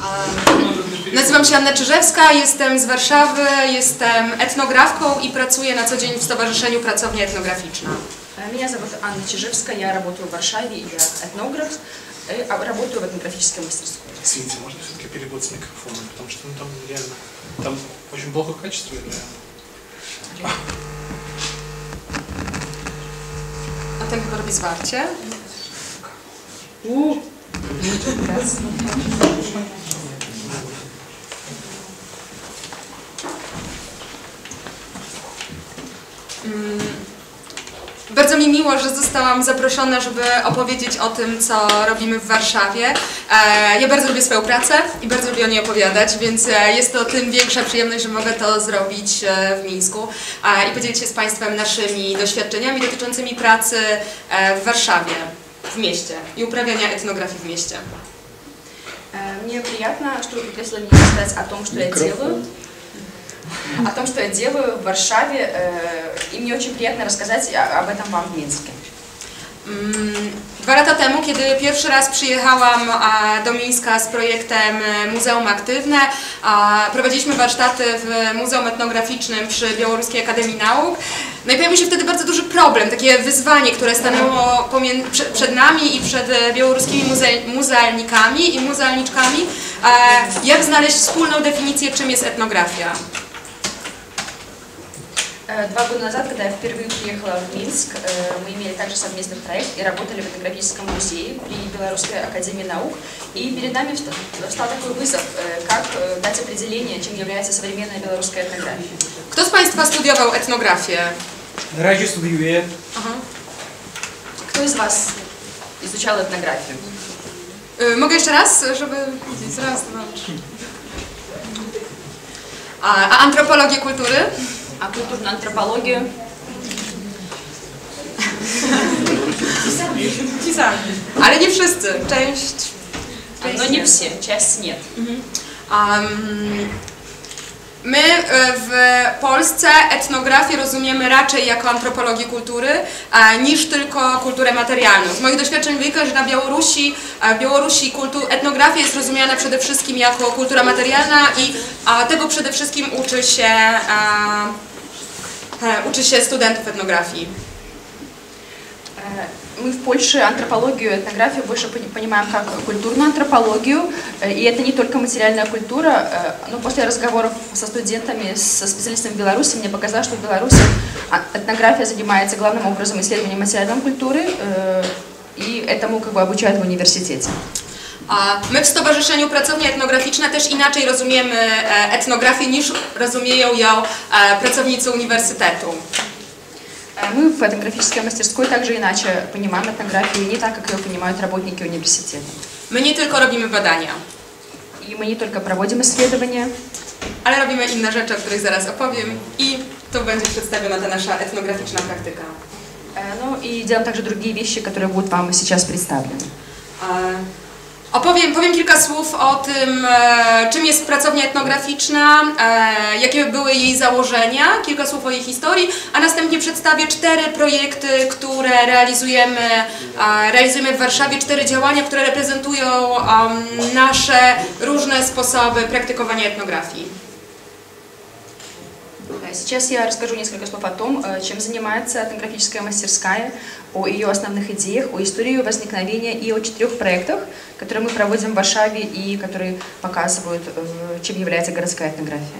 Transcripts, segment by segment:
Nazywam się Anna Czyżewska, jestem z Warszawy, jestem etnografką i pracuję na co dzień w Stowarzyszeniu Pracownia Etnograficzna. Меня зовут Анна Чижевская, я работаю в Варшаве, я этнограф, работаю в этнографической мастерской. Извините, можно все-таки перевод с микрофона, потому что там реально, там очень плохое качество, реально. A ten chyba robi zwarcie. Bardzo mi miło, że zostałam zaproszona, żeby opowiedzieć o tym, co robimy w Warszawie. Ja bardzo lubię swoją pracę i bardzo lubię o niej opowiadać, więc jest to tym większa przyjemność, że mogę to zrobić w Mińsku i podzielić się z Państwem naszymi doświadczeniami dotyczącymi pracy w Warszawie, w mieście i uprawiania etnografii w mieście. Мне приятно, что вы пригласили меня рассказать о том, что я делаю. О том, что я делаю в Варшаве, и мне очень приятно рассказать об этом вам в Минске. 2 lata temu, kiedy pierwszy raz przyjechałam do Mińska z projektem Muzeum Aktywne, prowadziliśmy warsztaty w Muzeum Etnograficznym przy Białoruskiej Akademii Nauk. No i pojawił się wtedy bardzo duży problem, takie wyzwanie, które stanęło przed nami i przed białoruskimi muzealnikami i muzealniczkami, jak znaleźć wspólną definicję, czym jest etnografia. 2 года назад, когда я впервые приехала в Минск, мы имели также совместный проект и работали в этнографическом музее при Белорусской академии наук. И перед нами встал такой вызов, как дать определение, чем является современная белорусская этнография. Kto z Państwa studiował etnografię? Na razie studiuję. Кто из вас изучал этнографию? Mogę jeszcze raz, żeby widzieć? Raz, dwa, trzy. A antropologię kultury? А культурную антропологию? Ale nie wszyscy, część Но не все, часть нет. My w Polsce etnografię rozumiemy raczej jako antropologię kultury niż tylko kulturę materialną. Z moich doświadczeń wynika, że na Białorusi etnografia jest rozumiana przede wszystkim jako kultura materialna i tego przede wszystkim uczy się studentów etnografii. Мы в Польше антропологию, этнографию больше понимаем как культурную антропологию, и это не только материальная культура, но после разговоров со студентами, со специалистами в Беларуси, мне показалось, что в Беларуси этнография занимается главным образом исследованием материальной культуры, и этому как бы обучают в университете. My w Stowarzyszeniu Pracownia Etnograficzna też inaczej rozumiemy etnografię niż rozumieją ją pracownicy uniwersytetu. Мы в этнографической мастерской также иначе понимаем этнографию, не так, как ее понимают работники университета. My nie tylko robimy badania. И мы не только проводим исследования, ale robimy inne rzeczy, o których zaraz opowiem i to będzie przedstawiona ta nasza etnograficzna praktyka. Ну и делаем также другие вещи, которые будут вам сейчас представлены. Powiem kilka słów o tym, czym jest pracownia etnograficzna, jakie były jej założenia, kilka słów o jej historii, a następnie przedstawię 4 projekty, które realizujemy w Warszawie, 4 działania, które reprezentują nasze różne sposoby praktykowania etnografii. Сейчас я расскажу несколько слов о том, чем занимается этнографическая мастерская, о ее основных идеях, о истории возникновения и о 4 проектах, которые мы проводим в Варшаве и которые показывают, чем является городская этнография.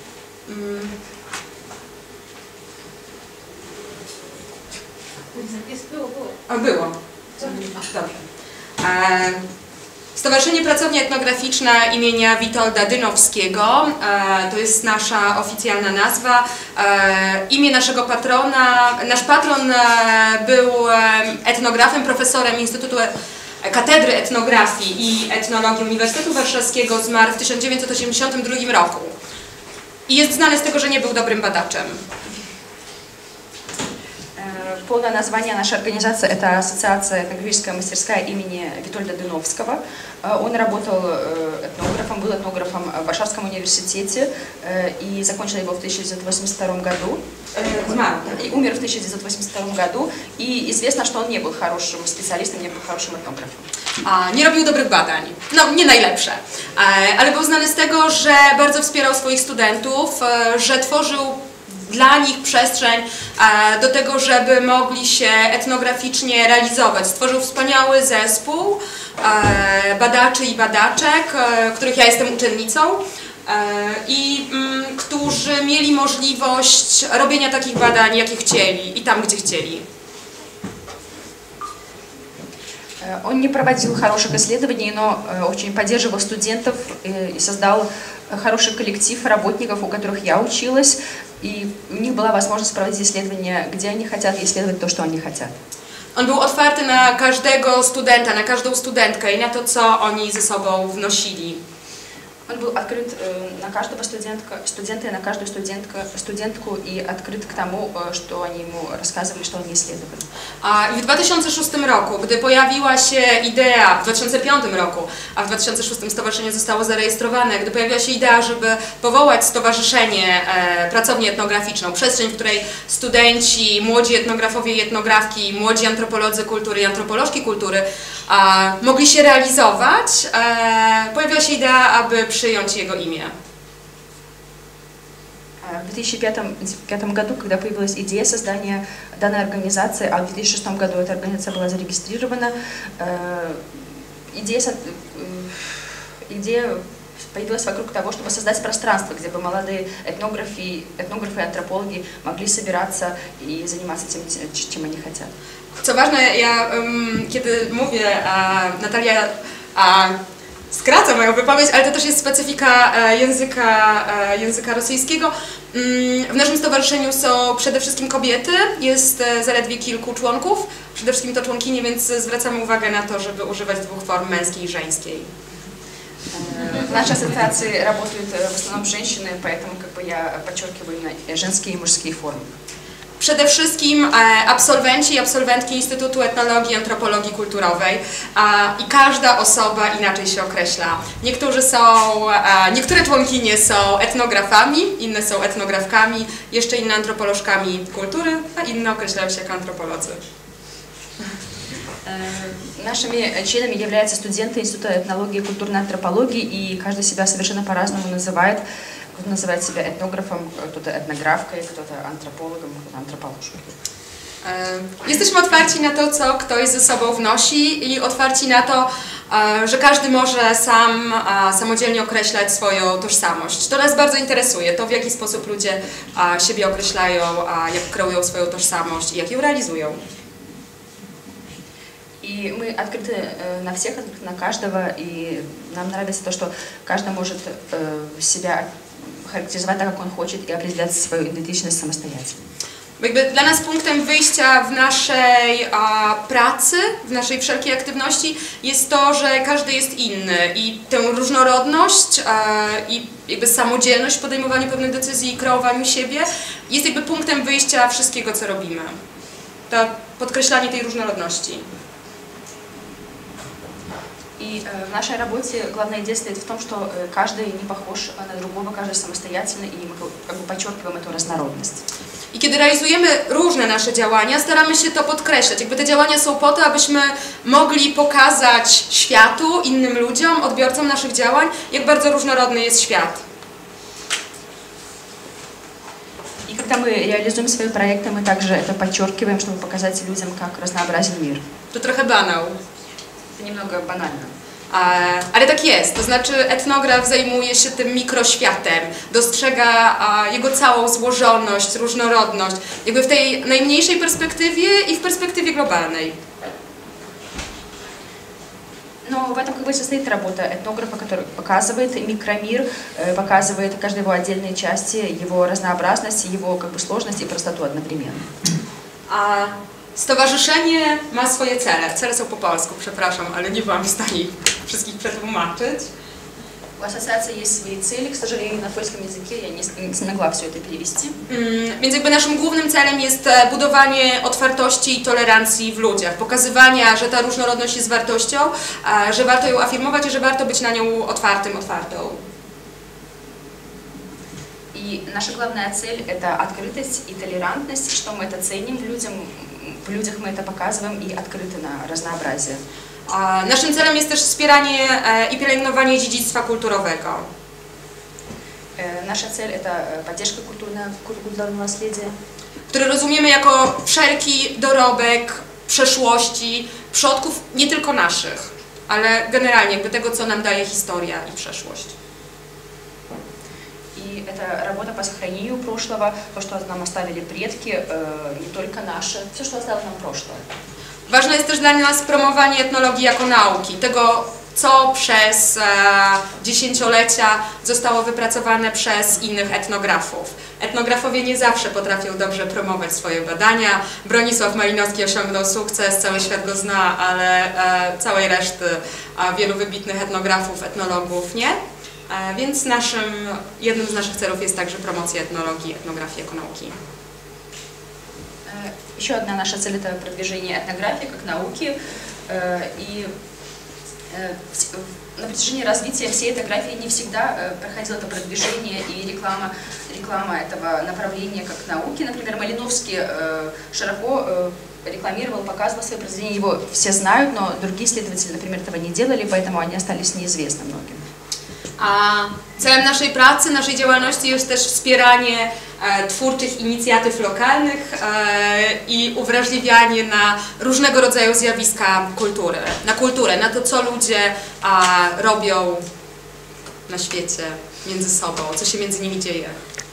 Było. Dobrze. Stowarzyszenie Pracownia Etnograficzna imienia Witolda Dynowskiego, to jest nasza oficjalna nazwa. Imię naszego patrona, nasz patron był etnografem, profesorem Instytutu Katedry Etnografii i Etnologii Uniwersytetu Warszawskiego, zmarł w 1982 roku. I jest znany z tego, że nie był dobrym badaczem. Полное название нашей организации – это Ассоциация этнографическая мастерская имени Витольда Дыновского. Он работал этнографом, был этнографом в Варшавском университете и закончил его в 1982 году. И умер в 1982 году. И известно, что он nie był хорошим specjalistą, nie był хорошим etnografem. Nie robił dobrych badań, no nie najlepsze, ale był znany z tego, że bardzo wspierał swoich studentów, że tworzył dla nich przestrzeń do tego, żeby mogli się etnograficznie realizować. Stworzył wspaniały zespół badaczy i badaczek, których ja jestem uczennicą i którzy mieli możliwość robienia takich badań, jakie chcieli i tam, gdzie chcieli. Он не проводил хороших исследований, но очень поддерживал студентов и создал хороший коллектив работников, у которых я училась, и у них была возможность проводить исследования, где они хотят, и исследовать то, что они хотят. On był otwarty na każdego studenta, na każdą studentkę i na to, co oni ze sobą wnosili. Он был открыт на каждого студента и на каждую студентку и открыт к тому, что они ему рассказывали, что они исследовали. I w 2006 roku, gdy pojawiła się idea, w 2005 roku, a w 2006 stowarzyszenie zostało zarejestrowane, gdy pojawiła się idea, żeby powołać stowarzyszenie, pracownię etnograficzną, przestrzeń, w której studenci, młodzi etnografowie i etnografki, młodzi antropolodzy kultury i antropolożki kultury mogli się realizować, pojawiła się idea, aby przyjąć jego imię. В 2005 году, когда появилась идея создания данной организации, а в 2006 году эта организация была зарегистрирована, идея появилась вокруг того, чтобы создать пространство, где бы молодые этнографы и антропологи могли собираться и заниматься тем, чем они хотят. Co ważne, ja kiedy mówię, Natalia skraca moją wypowiedź, ale to też jest specyfika języka rosyjskiego. W naszym stowarzyszeniu są przede wszystkim kobiety, jest zaledwie kilku członków, przede wszystkim to członkinie, więc zwracamy uwagę na to, żeby używać dwóch form, męskiej i żeńskiej. В нашей ассоциации работают в основном женщины, поэтому я подчеркиваю именно женские и мужские формы. Przede wszystkim absolwenci i absolwentki Instytutu Etnologii i Antropologii Kulturowej i każda osoba inaczej się określa. Niektóre członkinie są etnografami, inne są etnografkami, jeszcze inne antropolożkami kultury, a inne określają się jako antropolodzy. Нашими членами являются студенты Института этнологии и культурной антропологии, и каждый себя совершенно по-разному называет. Кто-то называет себя этнографом, кто-то этнографкой, кто-то антропологом, кто-то антропологом. Jesteśmy otwarci na to, co ktoś ze sobą wnosi i otwarci na to, że każdy może samodzielnie określać swoją tożsamość. To nas bardzo interesuje, to w jaki sposób ludzie siebie określają, jak kreują swoją tożsamość i jak ją realizują. И мы открыты на всех, открыты на каждого, и нам нравится то, что каждый может себя характеризовать так, как он хочет, и определять свою идентичность самостоятельно. Jakby dla nas punktem wyjścia w naszej pracy, w naszej wszelkiej aktywności jest to, że każdy jest inny i tę różnorodność i jakby samodzielność w podejmowaniu pewnych decyzji i kreowaniu siebie jest jakby punktem wyjścia wszystkiego, co robimy. To podkreślanie tej różnorodności. И в нашей работе главная идея стоит в том, что каждый не похож на другого, каждый самостоятельный, и мы как бы подчеркиваем эту разнородность. I kiedy realizujemy różne nasze działania, staramy się to podkreślać. Jakby te działania są po to, abyśmy mogli pokazać światu, innym ludziom, odbiorcom naszych działań, jak bardzo różnorodny jest świat. И когда мы реализуем свои проекты, мы также это подчеркиваем, чтобы показать людям, как разнообразен мир. To trochę banał. Это немного банально. Ale tak jest, to znaczy etnograf zajmuje się tym mikroświatem, dostrzega jego całą złożoność, różnorodność, jakby w tej najmniejszej perspektywie i w perspektywie globalnej. Но в этом как бы состоит работа этнографа, который показывает микромир, показывает каждой его отдельной части, его разнообразность, его как бы сложность и простоту одновременно. Stowarzyszenie ma swoje cele. Cele są po polsku, przepraszam, ale nie byłam w stanie wszystkich przetłumaczyć. У ассоциации есть свои цели, к сожалению, на польском языке я не смогла все это перевести. Więc jakby naszym głównym celem jest budowanie otwartości i tolerancji w ludziach, pokazywania, że ta różnorodność jest wartością, że warto ją afirmować i że warto być na nią otwartym, otwartą. И наша главная цель – это открытость и толерантность, что мы это ценим в людях мы это показываем и открыты на разнообразие. Naszym celem jest też wspieranie i pielęgnowanie dziedzictwa kulturowego. Наша цель – это поддержка культурного наследия, Które rozumiemy jako wszelki dorobek przeszłości, przodków nie tylko naszych, ale generalnie jakby tego, co nam daje historia i przeszłość. И это работа по сохранению прошлого, то, что нам оставили предки, не только наши, все, что оставило нам прошлое. Ważne jest też dla nas promowanie etnologii jako nauki, tego, co przez dziesięciolecia zostało wypracowane przez innych etnografów. Etnografowie nie zawsze potrafią dobrze promować swoje badania. Bronisław Malinowski osiągnął sukces, cały świat go zna, ale całej reszty wielu wybitnych etnografów, etnologów nie. Więc jednym z naszych celów jest także promocja etnologii, etnografii jako nauki. Еще одна наша цель – это продвижение этнографии как науки. И на протяжении развития всей этнографии не всегда проходило это продвижение и реклама этого направления как науки. Например, Малиновский широко рекламировал, показывал свои произведения, его все знают, но другие исследователи, например, этого не делали, поэтому они остались неизвестны многим. A celem naszej pracy, naszej działalności jest też wspieranie twórczych inicjatyw lokalnych i uwrażliwianie na różnego rodzaju zjawiska kulturę, na to, co ludzie robią na świecie, między sobą, co się między nimi dzieje.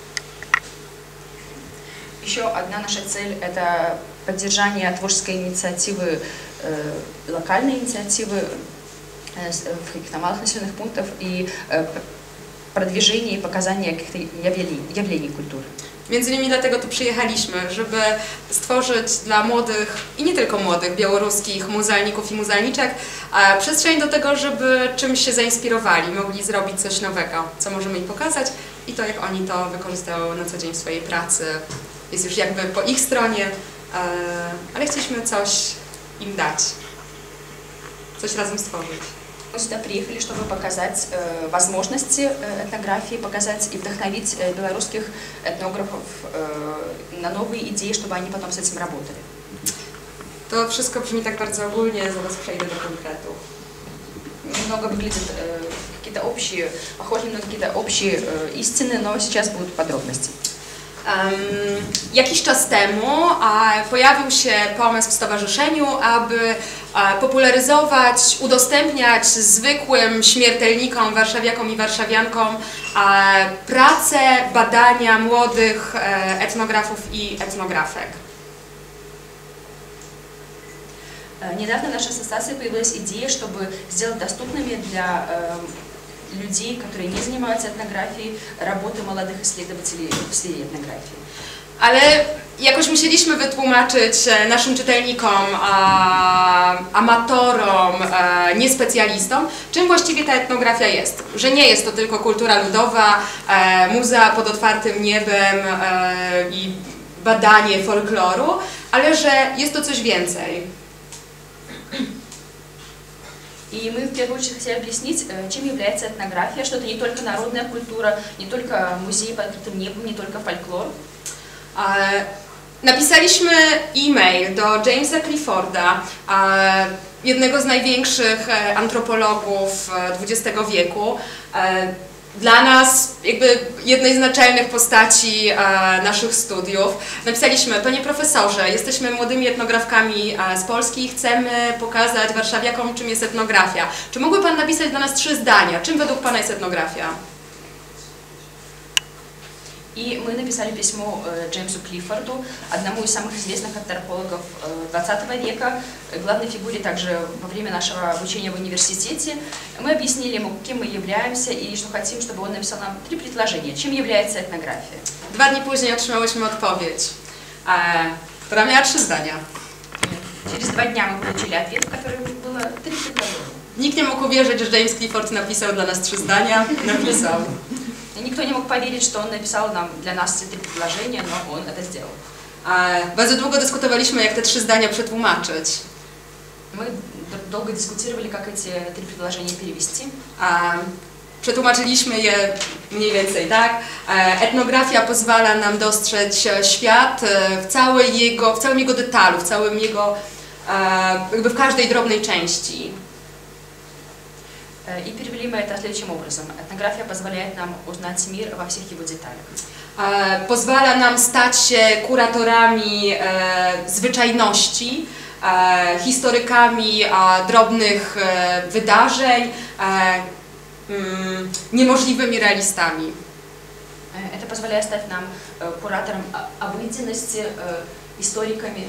Еще одна наша цель – это поддержание творческой инициативы, локальной инициативы в каких-то малых населенных пунктах и продвижение и показание каких-то явлений культуры. Między innymi dlatego tu przyjechaliśmy, żeby stworzyć dla młodych i nie tylko młodych białoruskich muzealników i muzealniczek przestrzeń do tego, żeby czymś się zainspirowali, mogli zrobić coś nowego, co możemy im pokazać i to, jak oni to wykorzystują na co dzień w swojej pracy, jest już jakby po ich stronie, ale chcieliśmy coś im dać, coś razem stworzyć. Мы сюда приехали, чтобы показать возможности этнографии, показать и вдохновить белорусских этнографов на новые идеи, чтобы они потом с этим работали. To wszystko brzmi tak bardzo ogólnie, zaraz przejdę do konkretów. Немного выглядит какие-то общие, похожи на какие-то общие истины, но сейчас будут подробности. Jakiś czas temu pojawił się pomysł w stowarzyszeniu, aby popularyzować, udostępniać zwykłym śmiertelnikom, warszawiakom i warszawiankom pracę, badania młodych etnografów i etnografek. Недавно в нашей ассоциации появилась идея, чтобы сделать доступными для людей, которые не занимаются этнографией, работы молодых исследователей в сфере этнографии. Ale jakoś musieliśmy wytłumaczyć naszym czytelnikom, amatorom, niespecjalistom, czym właściwie ta etnografia jest. Że nie jest to tylko kultura ludowa, muzea pod otwartym niebem i badanie folkloru, ale że jest to coś więcej. И мы в первую очередь хотели объяснить, чем является этнография, что это не только народная культура, не только музей под открытым небом, не только фольклор. Napisaliśmy e-mail do Jamesa Clifforda, jednego z największych antropologów XX wieku. Dla nas jakby jednej z naczelnych postaci naszych studiów. Napisaliśmy: panie profesorze, jesteśmy młodymi etnografkami z Polski i chcemy pokazać warszawiakom, czym jest etnografia. Czy mógłby pan napisać dla nas 3 zdania? Czym według pana jest etnografia? И мы написали письмо Джеймсу Клиффорду, одному из самых известных антропологов XX века, главной фигуре также во время нашего обучения в университете. Мы объяснили ему, кем мы являемся и что хотим, чтобы он написал нам 3 предложения, чем является этнография. 2 dni później otrzymałyśmy odpowiedź, która miała 3 zdania. Через 2 дня мы получили ответ, в котором было 3 предложения. Nikt nie mógł uwierzyć, że James Clifford napisał dla nas 3 zdania. Napisał. Никто не мог поверить, что он написал нам для нас эти 3 предложения, но он это сделал. Bardzo długo dyskutowaliśmy, jak te 3 zdania przetłumaczyć. Мы долго дискутировали, как эти 3 предложения перевести. Przetłumaczyliśmy je mniej więcej tak. Etnografia pozwala nam dostrzec świat w całym jego detalu, jakby w każdej drobnej części. И перевели мы это следующим образом. Этнография позволяет нам узнать мир во всех его деталях. Pozwala nam stać się kuratorami zwyczajności, historykami drobnych wydarzeń, niemożliwymi realistami. Это позволяет стать нам куратором обыденности, историками,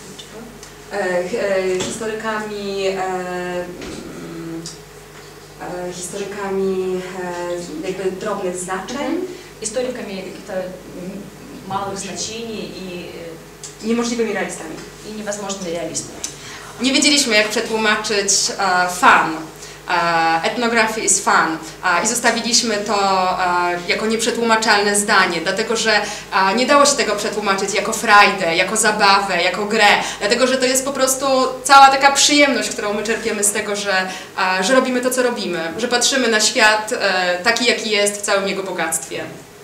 historykami jakby drobnych znaczeń, историками каких-то малых значений и niemożliwymi realistami. И невозможными реалистами. Nie wiedzieliśmy, jak przetłumaczyć fun. Ethnography is fun. I zostawiliśmy to jako nieprzetłumaczalne zdanie, dlatego że nie dało się tego przetłumaczyć jako frajdę, jako zabawę, jako grę, dlatego że to jest po prostu cała taka przyjemność, którą my czerpiemy z tego, że robimy to, co robimy, że patrzymy na świat taki, jaki jest w całym jego bogactwie.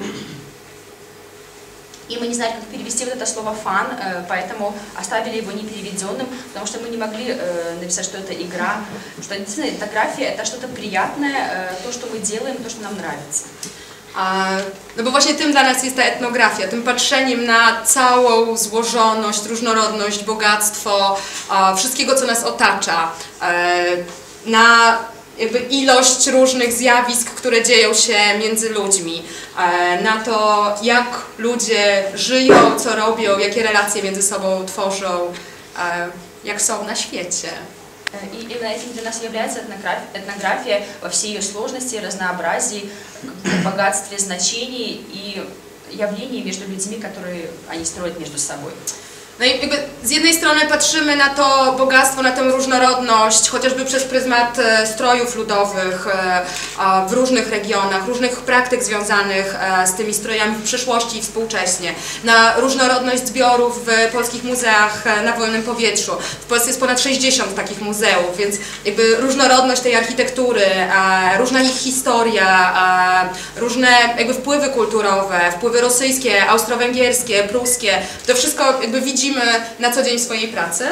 И мы не знали, как перевести вот это слово «фан», поэтому оставили его непереведенным, потому что мы не могли написать, что это игра, что действительно этнография – это что-то приятное, то, что мы делаем, то, что нам нравится. No bo właśnie tym dla nas jest ta etnografia, tym patrzeniem na całą złożoność, różnorodność, bogactwo wszystkiego, co nas otacza, na jakby ilość różnych zjawisk, które dzieją się między ludźmi, na to, jak ludzie żyją, co robią, jakie relacje między sobą tworzą, jak są na świecie. И именно этим для нас является этнография во всей ее сложности, разнообразии, богатстве значений и явлений между людьми, которые они строят между собой. No i jakby z jednej strony patrzymy na to bogactwo, na tę różnorodność, chociażby przez pryzmat strojów ludowych w różnych regionach, różnych praktyk związanych z tymi strojami w przyszłości i współcześnie, na różnorodność zbiorów w polskich muzeach na wolnym powietrzu. W Polsce jest ponad 60 takich muzeów, więc jakby różnorodność tej architektury, różna ich historia, różne jakby wpływy kulturowe, wpływy rosyjskie, austro-węgierskie, pruskie, to wszystko jakby widzimy na co dzień w swojej pracy.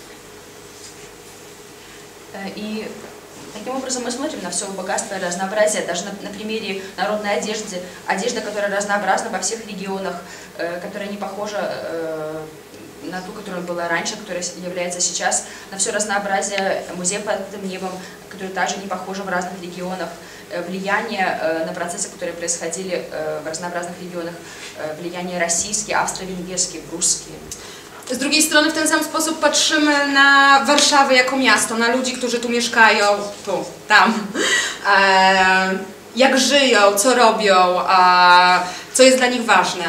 И таким образом мы смотрим на все богатство и разнообразие, даже на примере народной одежды, одежда, которая разнообразна во всех регионах, которая не похожа на ту, которая была раньше, которая является сейчас, на все разнообразие музея под открытым небом, который также не похожи в разных регионах, влияние на процессы, которые происходили в разнообразных регионах, влияние российские, австро-венгерские, прусские. Z drugiej strony w ten sam sposób patrzymy na Warszawę jako miasto, na ludzi, którzy tu mieszkają, tu, tam, jak żyją, co robią, co jest dla nich ważne.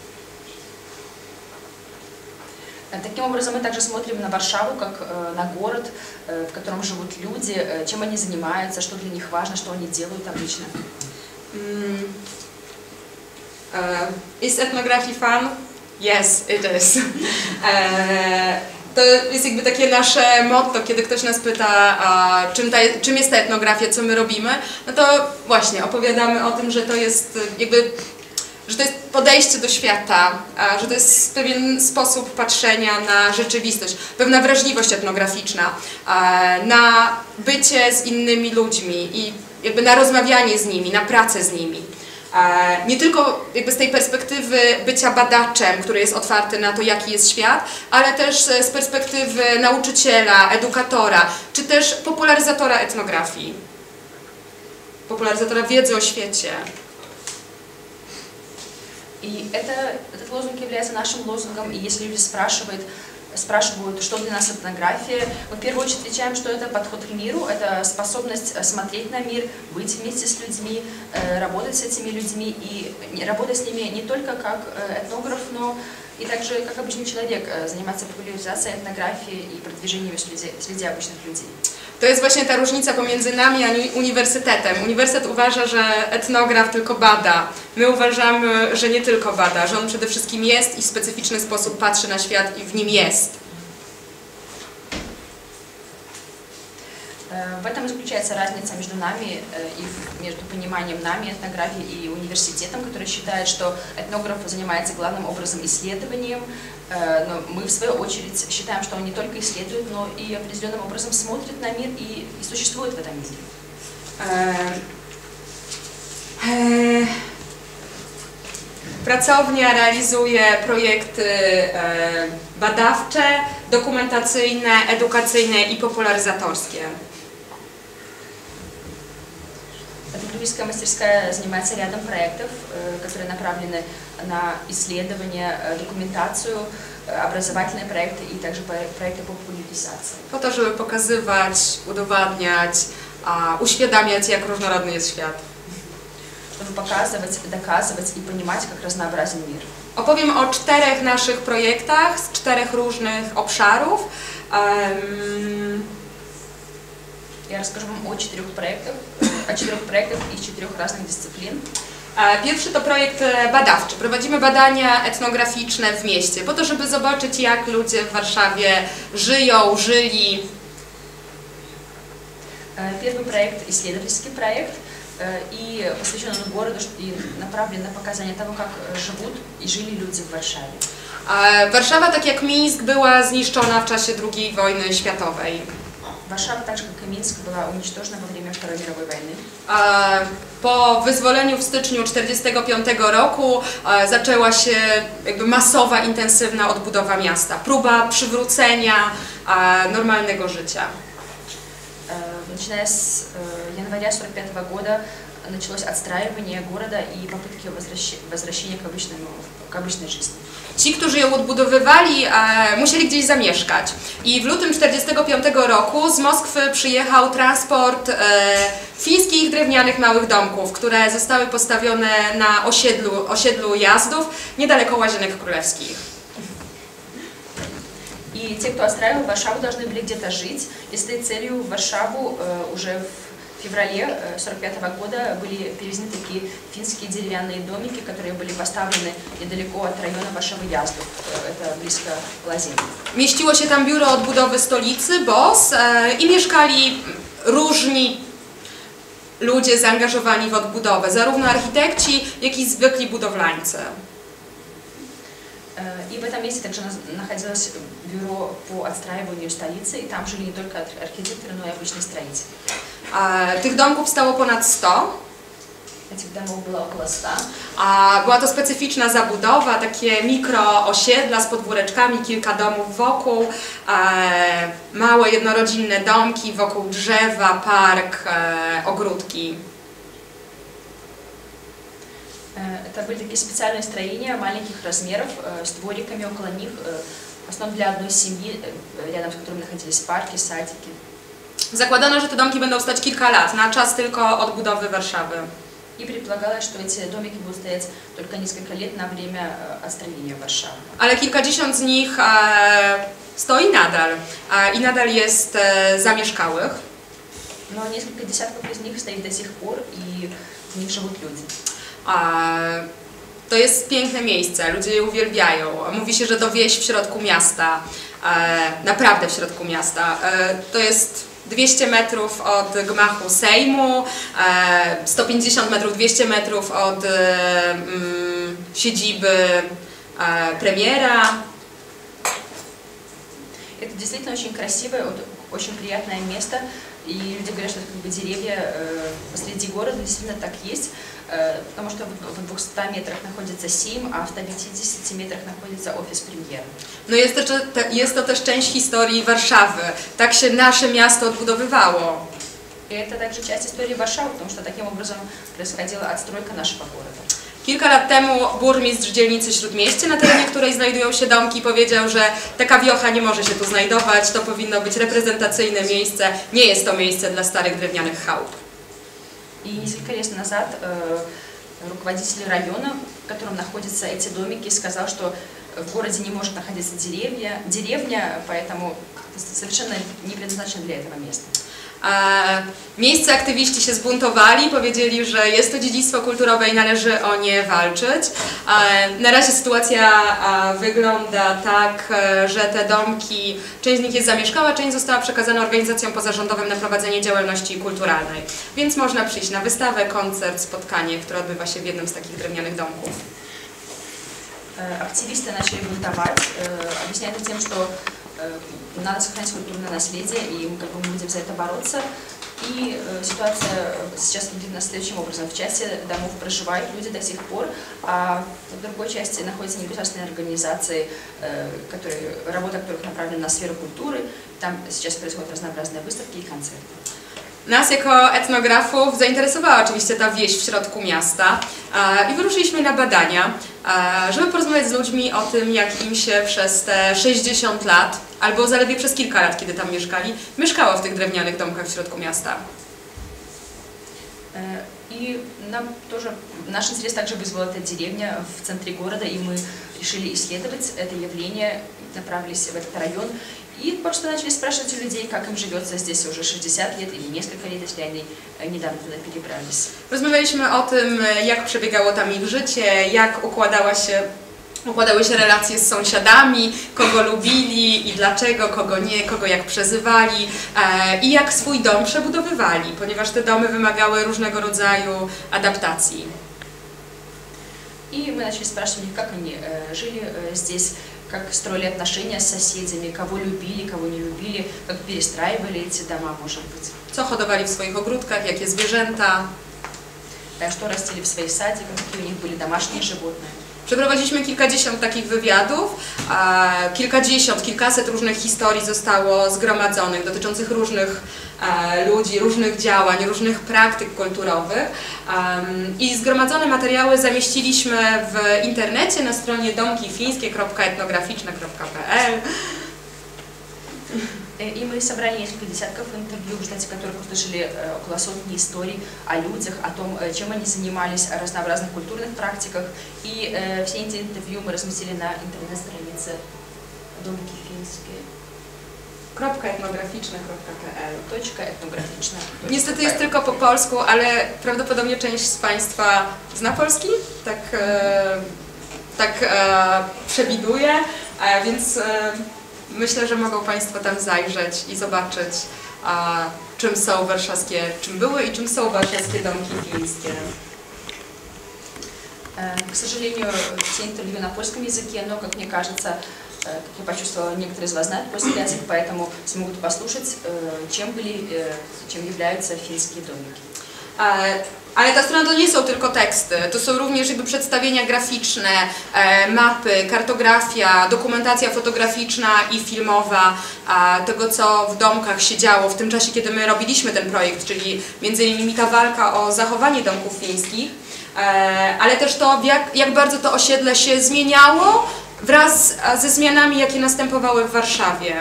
Таким образом, мы также смотрим на Варшаву как на город, в котором живут люди, чем они занимаются, что для них важно, что они делают обычно. Is ethnography fun? Yes, it is. To jest jakby takie nasze motto, kiedy ktoś nas pyta, czym jest ta etnografia, co my robimy, no to właśnie opowiadamy o tym, że to jest jakby, że to jest podejście do świata, że to jest pewien sposób patrzenia na rzeczywistość, pewna wrażliwość etnograficzna, na bycie z innymi ludźmi i jakby na rozmawianie z nimi, na pracę z nimi. Nie tylko jakby z tej perspektywy bycia badaczem, który jest otwarty na to, jaki jest świat, ale też z perspektywy nauczyciela, edukatora, czy też popularyzatora etnografii, popularyzatora wiedzy o świecie. И этот лозунг является нашим лозунгом, и если люди спрашивают, что для нас этнография, мы в первую очередь отвечаем, что это подход к миру, это способность смотреть на мир, быть вместе с людьми, работать с этими людьми и работать с ними не только как этнограф, но и также как обычный человек, заниматься популяризацией этнографии и продвижением среди обычных людей. To jest właśnie ta różnica pomiędzy nami a uniwersytetem. Uniwersytet uważa, że etnograf tylko bada. My uważamy, że nie tylko bada, że on przede wszystkim jest i w specyficzny sposób patrzy na świat i w nim jest. В этом заключается разница между нами и между пониманием нами этнографии и университетом, который считает, что этнограф занимается главным образом исследованием, но мы в свою очередь считаем, что он не только исследует, но и определенным образом смотрит на мир и существует в этом мире. Pracownia realizuje projekty badawcze, dokumentacyjne, edukacyjne i popularyzatorskie. Этнографическая мастерская занимается рядом проектов, которые направлены на исследование, документацию, образовательные проекты и также проекты по популяризации. Po to, żeby pokazywać, udowadniać, uświadamiać, jak różnorodny jest świat. Чтобы показывать, доказывать и понимать, как разнообразен мир. Opowiem o 4 naszych projektach z 4 różnych obszarów. Я расскажу вам о 4 проектах из 4 разных дисциплин. Pierwszy to projekt badawczy. Prowadzimy badania etnograficzne w mieście, po to, żeby zobaczyć, jak ludzie w Warszawie żyją, żyli. Первый проект – исследовательский проект, и посвящен он городу и направлен на показание того, как живут и жили люди в Warszawie. Warszawa, tak jak Mińsk, była zniszczona w czasie II wojny światowej. Warszawa, так же как и Минск, была уничтожена во время Второй мировой войны. Po wyzwoleniu w styczniu 1945 roku zaczęła się jakby masowa, intensywna odbudowa miasta. Próba przywrócenia normalnego życia. Начиная с января 1945 года началось отстраивание города и попытки возвращения к обычной жизни. Ci, którzy ją odbudowywali, musieli gdzieś zamieszkać. I w lutym 1945 roku z Moskwy przyjechał transport fińskich drewnianych małych domków, które zostały postawione na osiedlu Jazdów, niedaleko Łazienek Królewskich. И те, кто отстраивал Варшаву, должны были где-то жить. И с этой целью в Варшаву уже в феврале 1945 года были перевезены такие финские деревянные домики, которые были поставлены недалеко от района Warszawy-Jazdów. Это близко к Лазинке. Mieściło się tam biuro odbudowy stolicy, BOS, i mieszkali różni ludzie zaangażowani w odbudowę, zarówno architekci, jak i zwykli budowlańcy. И в этом месте также находилось бюро по отстраиванию столицы, и там жили не только архитекторы, но и обычные строители. Tych domków stało ponad 100. Этих домов было около 100. Była to specyficzna zabudowa, takie mikroosiedla z podwóreczkami, kilka domów wokół, małe jednorodzinne domki, wokół drzewa, park, ogródki. Это были такие специальные строения маленьких размеров, с двориками около них, в основном для одной семьи, рядом с которыми находились парки, садики. Zakładano, że te domki będą stać kilka lat, na czas tylko odbudowy Warszawy. И предполагалось, что эти домики будут стоять только несколько лет на время отстроения Варшавы. Ale kilkadziesiąt z nich stoi nadal i nadal jest zamieszkałych. Но несколько десятков из них стоит до сих пор, и в них живут люди. To jest piękne miejsce, ludzie je uwielbiają. Mówi się, że to wieś w środku miasta, naprawdę w środku miasta. To jest 200 metrów od gmachu Sejmu, 150 metrów, 200 metrów od siedziby premiera. Это действительно очень красивое, очень приятное место, и люди говорят, что это как бы деревья посреди города, действительно так есть, потому что в 200 метрах находится Сейм, а в 150 метрах находится офис премьера. No jest to też część historii Warszawy. Tak się nasze miasto odbudowywało. И это также часть истории Варшавы, потому что таким образом происходила отстройка нашего города. Kilka lat temu burmistrz dzielnicy Śródmieście, na terenie której znajdują się domki, powiedział, że taka wiocha nie może się tu znajdować, to powinno być reprezentacyjne miejsce, nie jest to miejsce dla starych drewnianych chałup. И несколько лет назад руководитель района, в котором находятся эти домики, сказал, что в городе не может находиться деревня, поэтому это совершенно не предназначено для этого места. Miejsce aktywiści się zbuntowali, powiedzieli, że jest to dziedzictwo kulturowe i należy o nie walczyć. Na razie sytuacja wygląda tak, że te domki, część z nich jest zamieszkała, część została przekazana organizacjom pozarządowym na prowadzenie działalności kulturalnej. Więc można przyjść na wystawę, koncert, spotkanie, które odbywa się w jednym z takich drewnianych domków. Активисты начали бунтовать, объясняя это тем, что надо сохранить культурное наследие, и мы будем за это бороться. И ситуация сейчас выглядит следующим образом. В части домов проживают люди до сих пор, а в другой части находятся негосударственные организации, работа которых направлена на сферу культуры. Там сейчас происходят разнообразные выставки и концерты. Nas jako etnografów zainteresowała oczywiście ta wieś w środku miasta i wyruszyliśmy na badania, żeby porozmawiać z ludźmi o tym, jak im się przez te 60 lat, albo zaledwie przez kilka lat, kiedy tam mieszkali, mieszkało w tych drewnianych domkach w środku miasta. И нам тоже, наш интерес также вызвала эта деревня в центре города, и мы решили исследовать это явление, направились в этот район. И просто начали спрашивать у людей, как им живется здесь уже 60 лет или несколько лет, если они недавно туда перебрались. Rozmawialiśmy o tym, jak przebiegało tam ich życie, jak układały się relacje z sąsiadami, kogo lubili i dlaczego, kogo nie, kogo jak przezywali i jak swój dom przebudowywali, ponieważ te domy wymagały różnego rodzaju adaptacji. И мы начали спрашивать, как они жили здесь, как строили отношения с соседями, кого любили, кого не любили, как перестраивали эти дома, может быть. Co hodowali w swoich ogródkach, jakie zwierzęta. Что растили в своих садиках, какие у них были домашние животные. Przeprowadziliśmy kilkadziesiąt takich wywiadów, kilkaset różnych historii zostało zgromadzonych dotyczących różnych ludzi, różnych działań, różnych praktyk kulturowych i zgromadzone materiały zamieściliśmy w internecie na stronie domkifińskie.etnograficzne.pl. И мы собрали несколько десятков интервью, в результате которых услышали около сотни историй о людях, о том, чем они занимались, о разнообразных культурных практиках. И все эти интервью мы разместили на интернет-странице Домки Финские. .etnograficzne.pl. Etnograficzne. Niestety jest tylko po polsku, ale prawdopodobnie część z Państwa zna polski, tak przewiduję, więc myślę, że mogą Państwo tam zajrzeć i zobaczyć, czym były i czym są warszawskie domki fińskie. К сожалению, все интервью на польском языке, но, как мне кажется, как я почувствовала, некоторые из вас знают польский язык, поэтому смогут послушать, чем являются финские домики. Ale ta strona to nie są tylko teksty, to są również jakby przedstawienia graficzne, mapy, kartografia, dokumentacja fotograficzna i filmowa tego, co w domkach się działo w tym czasie, kiedy my robiliśmy ten projekt, czyli między innymi ta walka o zachowanie domków fińskich, ale też to, jak bardzo to osiedle się zmieniało wraz ze zmianami, jakie następowały w Warszawie.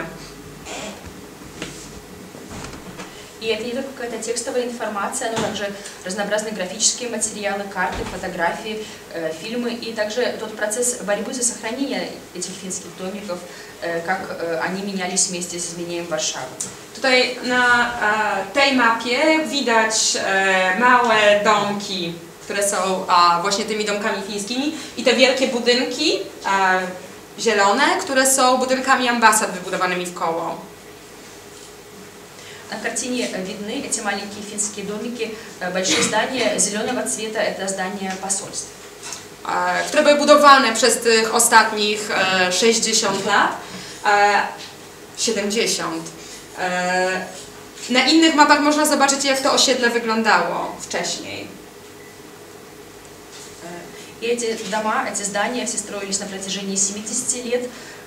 И это не только какая-то текстовая информация, но также разнообразные графические материалы, карты, фотографии, фильмы и также тот процесс борьбы за сохранение этих финских домиков, как они менялись вместе с изменением Warszawy. Tutaj na tej mapie widać małe domki, które są właśnie tymi domkami fińskimi i te wielkie budynki zielone, które są budynkami ambasad wybudowanymi w koło. На картине видны эти маленькие финские домики, большие здания зеленого цвета, это здания посольств. Które były budowane przez tych ostatnich 60 lat, 70. Na innych mapach można zobaczyć, jak to osiedle wyglądało wcześniej. И эти дома, эти здания все строились на протяжении 70 лет.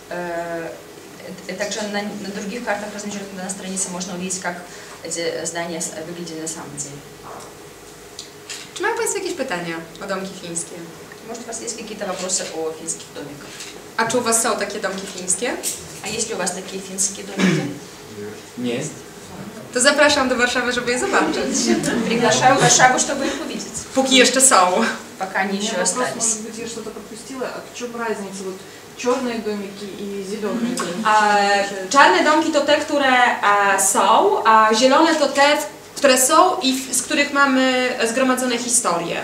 Также на других картах, размещенных на странице, можно увидеть, как эти здания выглядели на самом деле. Czy mają Państwo jakieś pytania o domki fińskie? Может, у вас есть какие-то вопросы о финских домиках? A czy u Was są takie domki fińskie? А есть ли у вас такие финские домики? Нет. To zapraszam do Warszawy, żeby je zobaczyć. Приглашаю в Варшаву, чтобы их увидеть. Póki jeszcze są. Пока они еще остались. Может быть, я что-то пропустила. А в чем разница? Вот Czarne domiki i zielone domiki. Czarne domki to te, które są, a zielone to te, które są i z których mamy zgromadzone historie.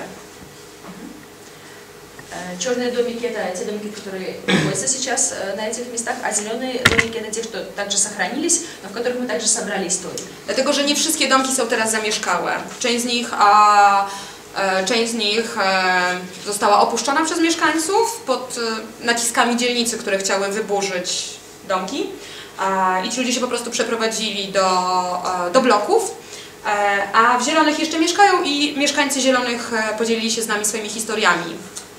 Черные домики – это те домики, которые находятся сейчас на этих местах, а зеленые домики – это те, что также сохранились, но в которых мы также собрали историю. Dlatego, że nie wszystkie domki są teraz zamieszkałe. Część z nich została opuszczona przez mieszkańców pod naciskami dzielnicy, które chciały wyburzyć domki. I ci ludzie się po prostu przeprowadzili do bloków. A w zielonych jeszcze mieszkają i mieszkańcy zielonych podzielili się z nami swoimi historiami.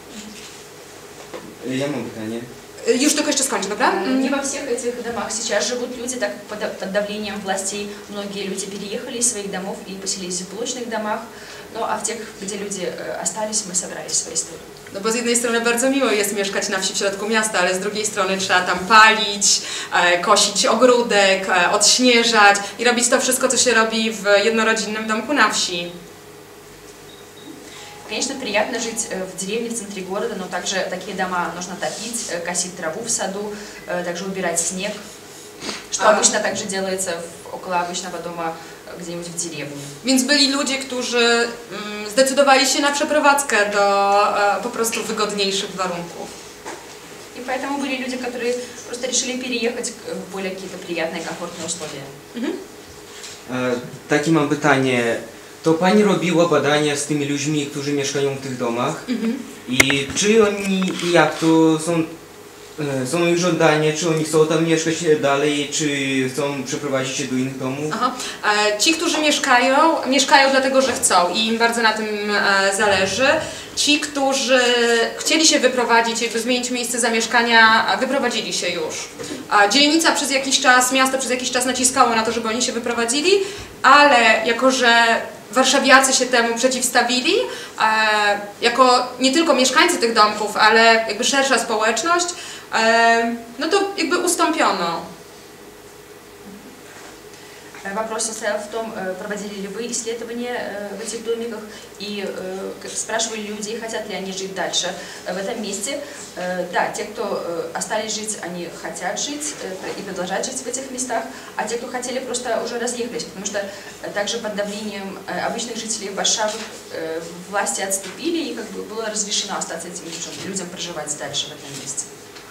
Ja mam pytanie. Już tylko jeszcze skończę, dobra? Не во всех этих домах сейчас живут люди, так под давлением властей многие люди переехали из своих домов и поселились в блочных домах, ну а в тех, где люди остались, мы собрали свои истории. No bo z jednej strony bardzo miło jest mieszkać na wsi w środku miasta, ale z drugiej strony trzeba tam palić, kosić ogródek, odśnieżać i robić to wszystko, co się robi w jednorodzinnym domku na wsi. Конечно, приятно жить в деревне, в центре города, но также такие дома нужно топить, косить траву в саду, также убирать снег, что обычно также делается около обычного дома где-нибудь в деревне. Więc byli ludzie, którzy zdecydowali się na przeprowadzkę do po prostu wygodniejszych warunków. И поэтому были люди, которые просто решили переехать в более какие-то приятные, комфортные условия. Takie mam pytanie. To pani robiła badania z tymi ludźmi, którzy mieszkają w tych domach? I czy oni, jak to są ich żądania, czy oni chcą tam mieszkać dalej, czy chcą przeprowadzić się do innych domów? Ci, którzy mieszkają dlatego, że chcą i im bardzo na tym zależy. Ci, którzy chcieli się wyprowadzić, jakby zmienić miejsce zamieszkania, wyprowadzili się już. Dzielnica przez jakiś czas, miasto przez jakiś czas naciskało na to, żeby oni się wyprowadzili, ale jako że warszawiacy się temu przeciwstawili, jako nie tylko mieszkańcy tych domków, ale jakby szersza społeczność, no to jakby ustąpiono. Вопрос состоял в том, проводили ли вы исследования в этих домиках и спрашивали людей, хотят ли они жить дальше в этом месте. Да, те, кто остались жить, они хотят жить и продолжать жить в этих местах, а те, кто хотели, просто уже разъехались, потому что также под давлением обычных жителей Варшавы власти отступили и как бы было разрешено остаться этим людям проживать дальше в этом месте.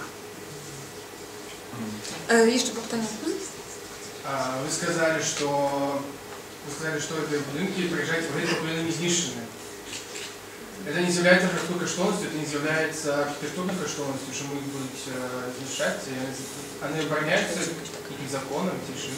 Jeszcze pytanie. Вы сказали, что это будинки, проезжаете, вы говорите, были изнищены. Это не является архитектурной каштовностью, это не является архитектурной каштовностью, что могут быть изнищать. Они обороняются каким законом, тишиной.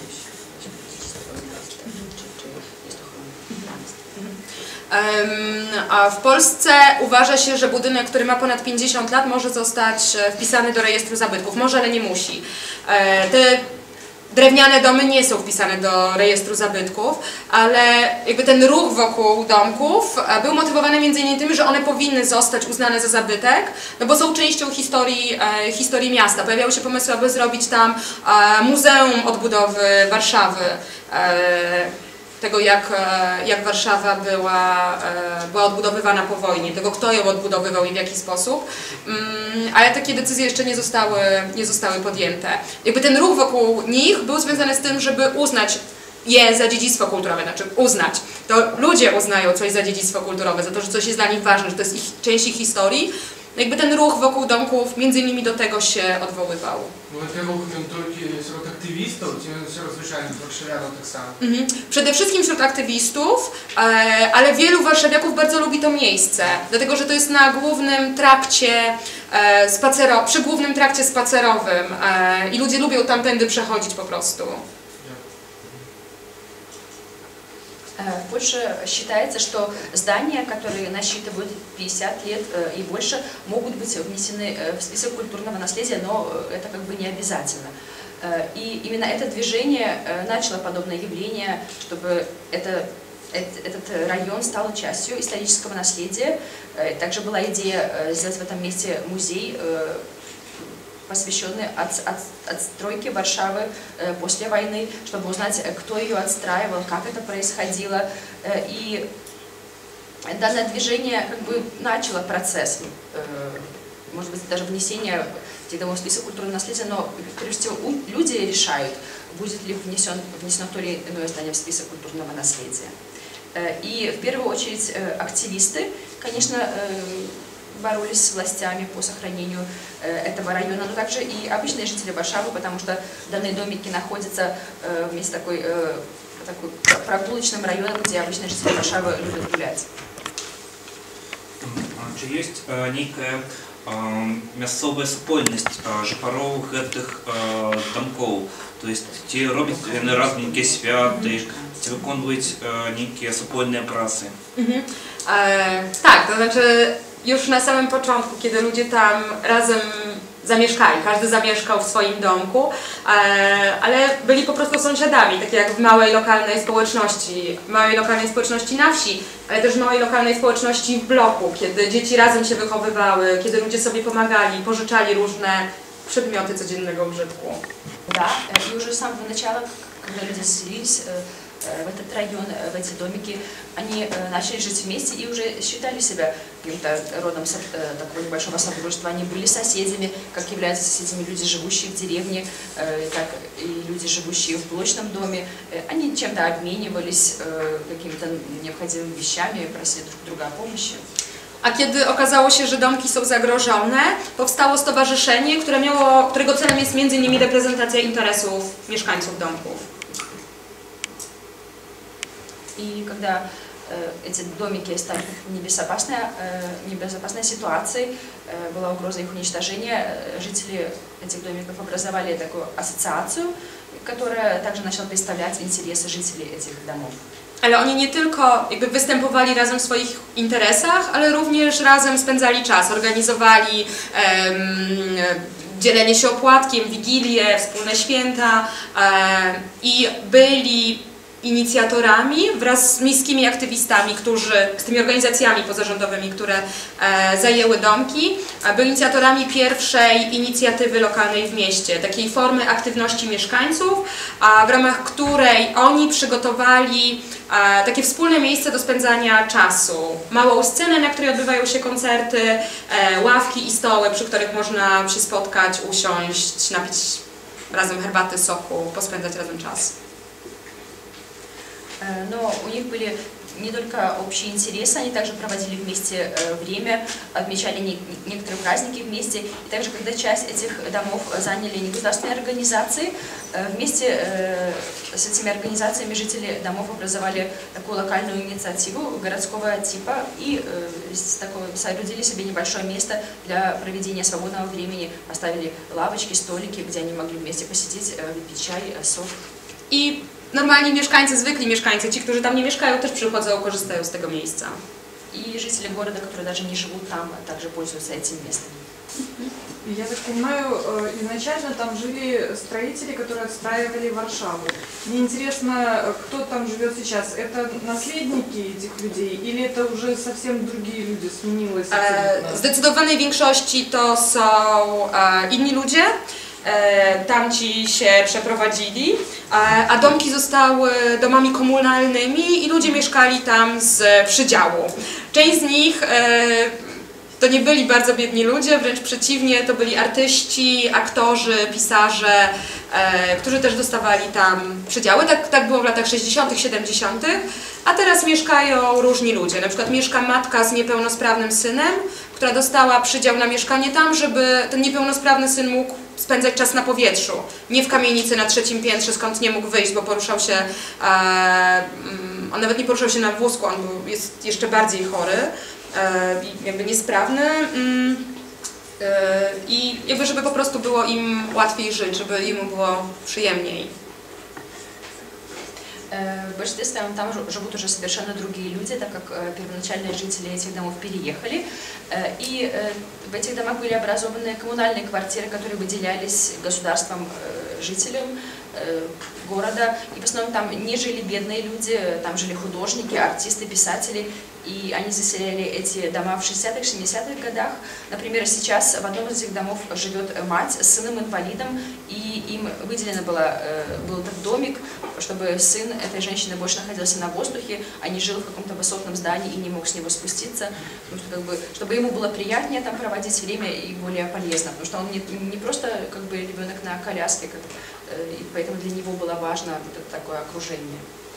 A w Polsce uważa się, że budynek, który ma ponad 50 lat, może zostać wpisany do rejestru zabytków. Może, ale nie musi. Te drewniane domy nie są wpisane do rejestru zabytków, ale jakby ten ruch wokół domków był motywowany m.in. tym, że one powinny zostać uznane za zabytek, no bo są częścią historii miasta. Pojawiały się pomysły, aby zrobić tam muzeum odbudowy Warszawy, tego jak Warszawa była odbudowywana po wojnie, tego kto ją odbudowywał i w jaki sposób, ale takie decyzje jeszcze nie zostały podjęte. Jakby ten ruch wokół nich był związany z tym, żeby uznać je za dziedzictwo kulturowe, znaczy uznać. To ludzie uznają coś za dziedzictwo kulturowe, za to, że coś jest dla nich ważne, że to jest część ich historii. Jakby ten ruch wokół domków między innymi do tego się odwoływał. Przede wszystkim wśród aktywistów, ale wielu warszawiaków bardzo lubi to miejsce, dlatego że to jest na głównym trakcie przy głównym trakcie spacerowym i ludzie lubią tamtędy przechodzić po prostu. В Польше считается, что здания, которые насчитывают 50 лет и больше, могут быть внесены в список культурного наследия, но это как бы не обязательно. И именно это движение начало подобное явление, чтобы этот район стал частью исторического наследия. Также была идея сделать в этом месте музей, посвященный отстройке Варшавы после войны, чтобы узнать, кто ее отстраивал, как это происходило. И данное движение как бы начало процесс, может быть, даже внесения этих домов в список культурного наследия, но прежде всего люди решают, будет ли внесено то или иное здание в список культурного наследия. И в первую очередь активисты, конечно, боролись с властями по сохранению этого района, но также и обычные жители Варшавы, потому что данные домики находятся в месте такой прогулочным районом, где обычные жители Варшавы любят гулять. Чи есть некая мясцовая супольнасць жыхароў гэтых дамкоў? То есть ці робяць яны раз нейкія святы, ці выконваюць нейкія супольныя працы? Tak, to znaczy już na samym początku, kiedy ludzie tam razem zamieszkali, każdy zamieszkał w swoim domku, ale byli po prostu sąsiadami, tak jak w małej lokalnej społeczności na wsi, ale też w małej lokalnej społeczności w bloku, kiedy dzieci razem się wychowywały, kiedy ludzie sobie pomagali, pożyczali różne przedmioty codziennego użytku. Да, и уже с самого начала, когда люди заселились в этот район, в эти домики, они начали жить вместе и уже считали себя каким-то родом такого небольшого содружества. Они были соседями, как являются соседями люди, живущие в деревне, так и люди, живущие в блочном доме. Они чем-то обменивались какими-то необходимыми вещами, просили друг друга о помощи. A kiedy okazało się, że domki są zagrożone, powstało stowarzyszenie, którego celem jest m.in. reprezentacja interesów mieszkańców domków. И когда эти домики стали небезопасной ситуацией, была угроза их уничтожения, жители этих домиков образовали такую ассоциацию, которая также начала представлять интересы жителей этих домов. Ale oni nie tylko występowali razem w swoich interesach, ale również razem spędzali czas, organizowali dzielenie się opłatkiem, wigilie, wspólne święta i byli inicjatorami wraz z miejskimi aktywistami, z tymi organizacjami pozarządowymi, które zajęły domki, byli inicjatorami pierwszej inicjatywy lokalnej w mieście, takiej formy aktywności mieszkańców, w ramach której oni przygotowali takie wspólne miejsce do spędzania czasu. Małą scenę, na której odbywają się koncerty, ławki i stoły, przy których można się spotkać, usiąść, napić razem herbaty, soku, pospędzać razem czas. Но у них были не только общие интересы, они также проводили вместе время, отмечали некоторые праздники вместе. И также, когда часть этих домов заняли негосударственные организации, вместе с этими организациями жители домов образовали такую локальную инициативу городского типа и соорудили себе небольшое место для проведения свободного времени, поставили лавочки, столики, где они могли вместе посидеть, выпить чай, сок. I normalni mieszkańcy, zwykli mieszkańcy, ci, którzy tam nie mieszkają, też przychodzą, korzystają z tego miejsca. И жители города, которые даже не живут там, также пользуются этим местом. Я так понимаю, изначально там жили строители, которые отстраивали Варшаву. Мне интересно, кто там живет сейчас? Это наследники этих людей или это уже совсем другие люди, сменилось? W zdecydowanej większości to są inni ludzie. Tamci się przeprowadzili, a domki zostały domami komunalnymi i ludzie mieszkali tam z przydziału. Część z nich to nie byli bardzo biedni ludzie, wręcz przeciwnie, to byli artyści, aktorzy, pisarze, którzy też dostawali tam przydziały. Tak było w latach 60., 70., a teraz mieszkają różni ludzie. Na przykład mieszka matka z niepełnosprawnym synem, która dostała przydział na mieszkanie tam, żeby ten niepełnosprawny syn mógł spędzać czas na powietrzu, nie w kamienicy na 3. piętrze, skąd nie mógł wyjść, bo poruszał się, on nawet nie poruszał się na wózku, on jest jeszcze bardziej chory i jakby niesprawny i jakby żeby po prostu było im łatwiej żyć, żeby im było przyjemniej. В большинстве там живут уже совершенно другие люди, так как первоначальные жители этих домов переехали. И в этих домах были образованы коммунальные квартиры, которые выделялись государством жителям. города, и в основном там не жили бедные люди, там жили художники, артисты, писатели, и они заселяли эти дома в 60-х, 70-х годах. Например, сейчас в одном из этих домов живет мать с сыном-инвалидом, и им выделено был этот домик, чтобы сын этой женщины больше находился на воздухе, а не жил в каком-то высотном здании и не мог с него спуститься, чтобы ему было приятнее там проводить время и более полезно, потому что он не просто как бы ребенок на коляске, и поэтому для него было важно вот такое окружение.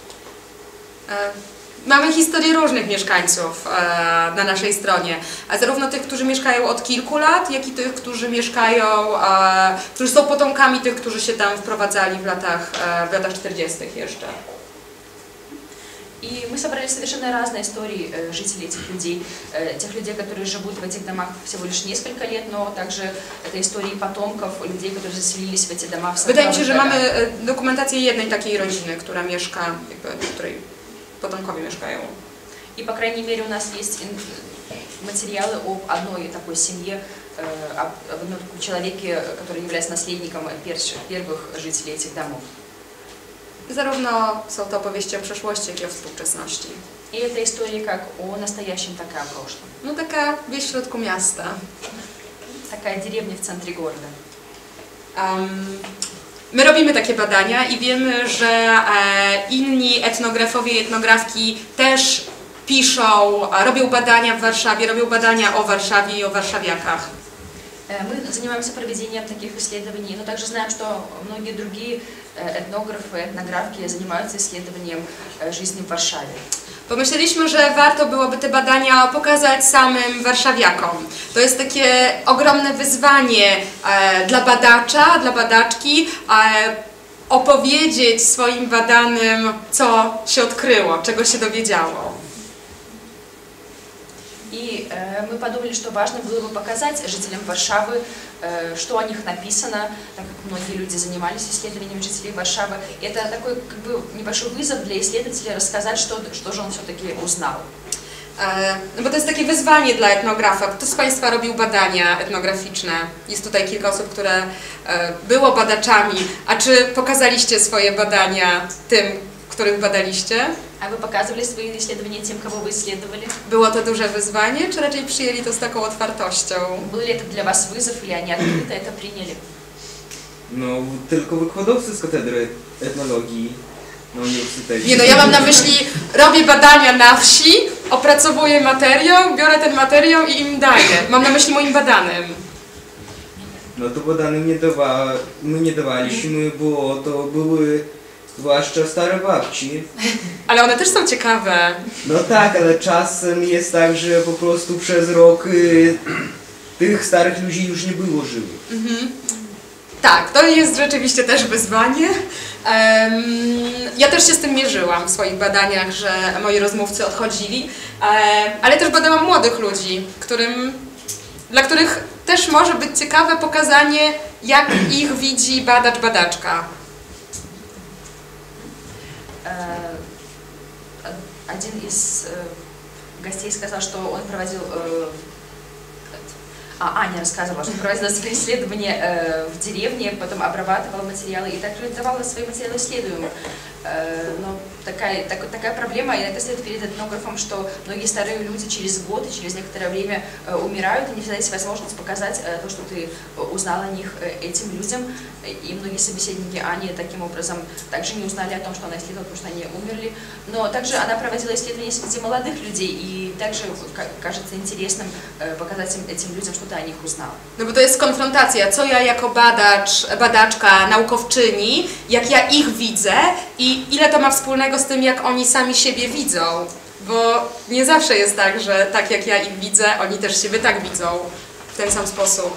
Mamy historię różnych mieszkańców na naszej stronie, zarówno tych, którzy mieszkają od kilku lat, jak i tych, którzy mieszkają, którzy są potomkami tych, którzy się tam wprowadzali w latach 40. jeszcze. И мы собрали совершенно разные истории жителей этих людей, которые живут в этих домах всего лишь несколько лет, но также это истории потомков, людей, которые заселились в эти дома в 40-х Wydaje mi się, że годах. mamy dokumentację jednej takiej rodziny, która mieszka, w której potomkowie mieszkają. И, по крайней мере, у нас есть материалы об одной такой семье, об одном таком человеке, который является наследником первых жителей этих домов. Zarówno są to opowieści o przeszłości, jak i o współczesności. И это история как о настоящем, так и о прошлом. No taka wieś w środku miasta. Такая деревня в центре города. My robimy takie badania i wiemy, że inni etnografowie i etnografki też piszą, robią badania w Warszawie, robią badania o Warszawie i o warszawiakach. Мы занимаемся проведением таких исследований, но также знаем, что многие другие этнографы, этнографки занимаются исследованием жизни в Warszawie. Pomyśleliśmy, że warto byłoby te badania pokazać samym warszawiakom. To jest takie ogromne wyzwanie dla badacza, dla badaczki, opowiedzieć swoim badanym, co się odkryło, czego się dowiedziało. И мы подумали, что важно было бы показать жителям Варшавы, что о них написано, так как многие люди занимались исследованием жителей Варшавы. И это такой как бы небольшой вызов для исследователя рассказать, что же он все-таки узнал. No bo to jest takie wyzwanie dla etnografa. Kto z Państwa robił badania etnograficzne? Jest tutaj kilka osób, które było badaczami. A czy pokazaliście swoje badania tym, których badaliście? А вы показывали свои исследования тем, кого вы исследовали? Było to duże wyzwanie, czy raczej przyjęli to z taką otwartością? Был ли это для вас вызов, или они открыто это приняли? No, tylko wykładowcy z katedry etnologii na uniwersytecie. Nie no, ja mam na myśli, robię badania na wsi, opracowuję materiał, biorę ten materiał i im daję. Mam na myśli moim badanym. No to badanym my nie dawaliśmy, bo to były zwłaszcza stare babci. Ale one też są ciekawe. No tak, ale czasem jest tak, że po prostu przez rok tych starych ludzi już nie było żywych. Tak, to jest rzeczywiście też wyzwanie. Ja też się z tym mierzyłam w swoich badaniach, że moi rozmówcy odchodzili, ale też badałam młodych ludzi, dla których też może być ciekawe pokazanie, jak ich widzi badacz, badaczka. Один из гостей сказал, что он проводил, Аня рассказывала, что проводила свои исследования в деревне, потом обрабатывала материалы и также давала свои материалы исследуемым. Но такая проблема, и это стоит перед этнографом, что многие старые люди через год и через некоторое время умирают, и не всегда есть возможность показать то, что ты узнал о них этим людям. И многие собеседники Ани таким образом также не узнали о том, что она исследовала, потому что они умерли. Но также она проводила исследования среди молодых людей, и также кажется интересным показать этим людям, что ты o nich uznał. No bo to jest konfrontacja, co ja jako badacz, badaczka, naukowczyni, jak ja ich widzę i ile to ma wspólnego z tym, jak oni sami siebie widzą. Bo nie zawsze jest tak, że tak jak ja ich widzę, oni też siebie tak widzą w ten sam sposób.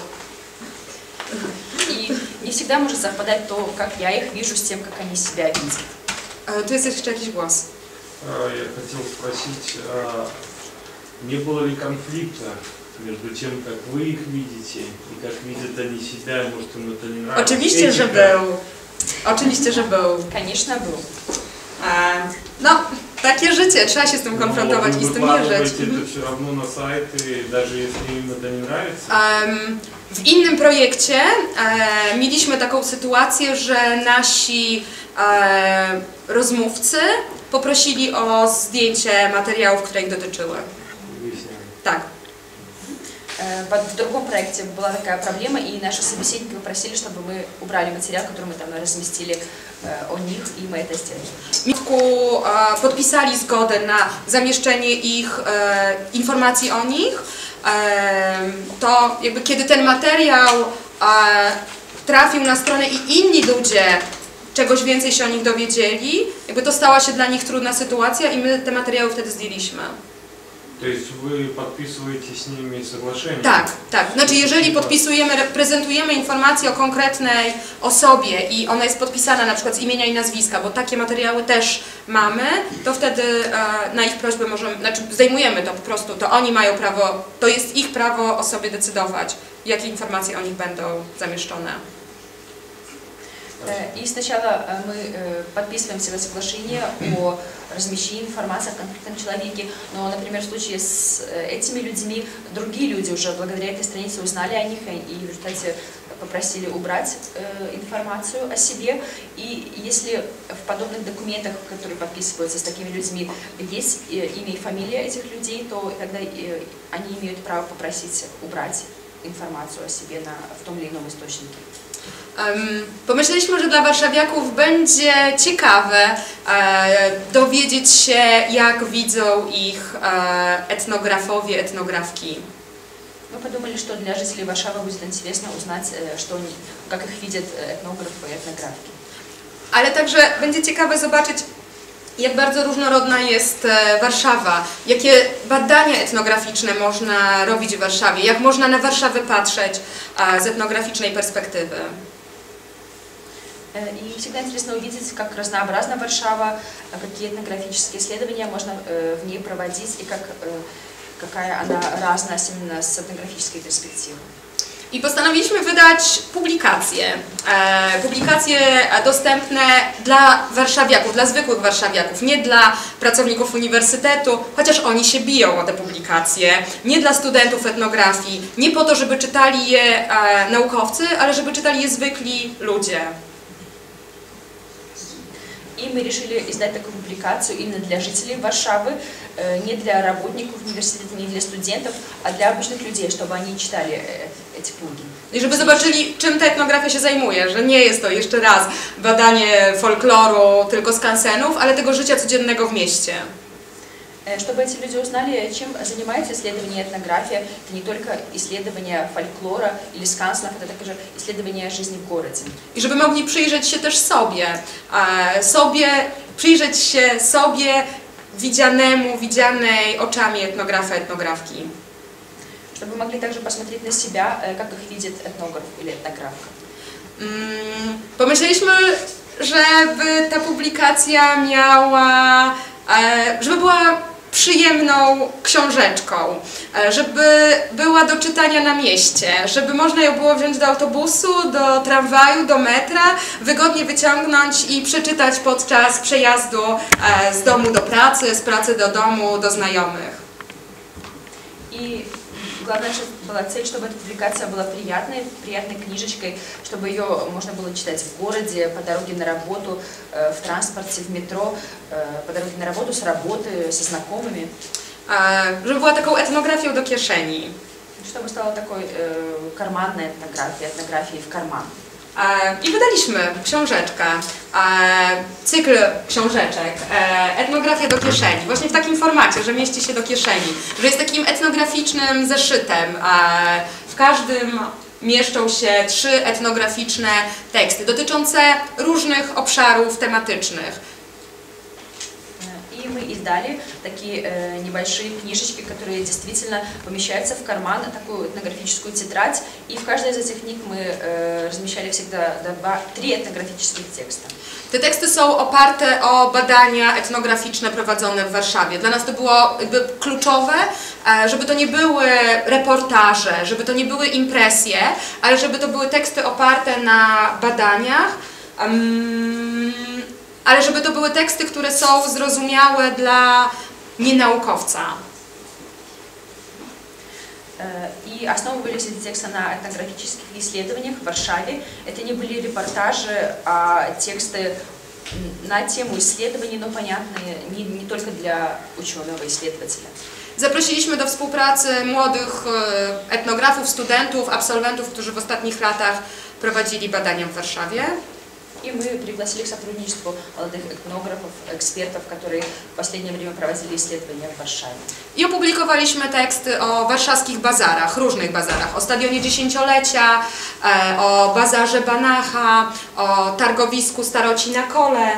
И не всегда может совпадать то, как я их вижу, с тем, как они себя видят. Tu jest jeszcze jakiś głos. Я хотел спросить, не было ли конфликта между тем, как вы их видите и как видят они себя, может им это не нравится? Oczywiście, że był. Oczywiście, że był. Конечно, был. No, takie życie, trzeba się z tym konfrontować i z tym mierzyć. Это все равно на сайты, даже если им это не нравится? W innym projekcie mieliśmy taką sytuację, że nasi rozmówcy poprosili o zdjęcie materiałów, które ich dotyczyły. Tak. В другом проекте была такая проблема, и наши собеседники попросили, чтобы мы убрали материал, который мы там разместили о них, и мы это сделали. Podpisali zgodę na zamieszczenie ich informacji o nich. To jakby kiedy ten materiał trafił na stronę i inni ludzie czegoś więcej się o nich dowiedzieli, jakby to stała się dla nich trudna sytuacja i my te materiały wtedy zdjęliśmy. To jest wy podpisujecie z nimi соглашение? Tak, tak. Znaczy jeżeli podpisujemy, prezentujemy informację o konkretnej osobie i ona jest podpisana na przykład z imienia i nazwiska, bo takie materiały też mamy, to wtedy na ich prośbę możemy, znaczy zdejmujemy to po prostu, to oni mają prawo, to jest ich prawo o sobie decydować, jakie informacje o nich będą zamieszczone. И сначала мы подписываем себе соглашение о размещении информации о конкретном человеке, но, например, в случае с этими людьми, другие люди уже благодаря этой странице узнали о них и в результате попросили убрать информацию о себе. И если в подобных документах, которые подписываются с такими людьми, есть имя и фамилия этих людей, то тогда они имеют право попросить убрать информацию о себе в том или ином источнике. Pomyśleliśmy, że dla warszawiaków będzie ciekawe dowiedzieć się, jak widzą ich etnografowie, etnografki. Мы подумали, что для жителей Варшавы будет интересно узнать, как их видят этнографы и этнографки. Ale także będzie ciekawe zobaczyć, jak bardzo różnorodna jest Warszawa, jakie badania etnograficzne można robić w Warszawie, jak można na Warszawę patrzeć z etnograficznej perspektywy. И всегда интересно увидеть, как разнообразна Варшава, какие этнографические исследования можно в ней проводить и какая она разная именно с этнографической перспективы. I postanowiliśmy wydać publikacje. Publikacje dostępne dla warszawiaków, dla zwykłych warszawiaków, nie dla pracowników uniwersytetu, chociaż oni się biją o te publikacje, nie dla studentów etnografii, nie po to, żeby czytali je naukowcy, ale żeby czytali je zwykli ludzie. И мы решили издать такую публикацию именно для жителей Варшавы, не для работников университета, не для студентов, а для обычных людей, чтобы они читали эти книги. I żeby zobaczyli, czym ta etnografia się zajmuje, że nie jest to jeszcze raz badanie folkloru, tylko skansenów, ale tego życia codziennego w mieście. Чтобы эти люди узнали, чем занимается исследование этнография, это не только исследование фольклора или скансенов, это также исследование жизни в городе. I żeby mogli przyjrzeć się też sobie widzianemu, widzianej oczami etnografa, etnografki. Чтобы могли также посмотреть на себя, как их видит этнограф или этнографка. Pomyśleliśmy, żeby ta publikacja miała, żeby była przyjemną książeczką, żeby była do czytania na mieście, żeby można ją było wziąć do autobusu, do tramwaju, do metra, wygodnie wyciągnąć i przeczytać podczas przejazdu z domu do pracy, z pracy do domu, do znajomych. И главная была цель, чтобы эта публикация была приятной книжечкой, чтобы ее можно было читать в городе, по дороге на работу, в транспорте, в метро, по дороге на работу, с работы, со знакомыми. Żeby była taką etnografią do kieszeni. Чтобы стала такой карманной этнографией в карман. I wydaliśmy książeczkę, cykl książeczek, etnografia do kieszeni, właśnie w takim formacie, że mieści się do kieszeni, że jest takim etnograficznym zeszytem. W każdym mieszczą się 3 etnograficzne teksty dotyczące różnych obszarów tematycznych. И мы издали такие небольшие книжечки, которые действительно помещаются в карман, такую этнографическую тетрадь. И в каждой из этих книг мы размещали всегда 3 этнографических текста. Te teksty są oparte o badania etnograficzne prowadzone w Warszawie. Dla nas to było jakby kluczowe, żeby to nie były reportaże, żeby to nie były impresje, ale żeby to były teksty oparte na badaniach. ale żeby to były teksty, które są zrozumiałe dla nienaukowca. И основывались эти тексты на этнографических исследованиях в Варшаве. Это не были репортажи, а тексты на тему исследований, но понятные не только для ученого-исследователя. Zaprosiliśmy do współpracy młodych etnografów, studentów, absolwentów, którzy w ostatnich latach prowadzili badania w Warszawie. И мы пригласили к сотрудничеству молодых этнографов, экспертов, которые в последнее время проводили исследования в Варшаве. I opublikowaliśmy teksty o warszawskich bazarach, różnych bazarach, o Stadionie Dziesięciolecia, o bazarze Banacha, o targowisku Staroci na Kole.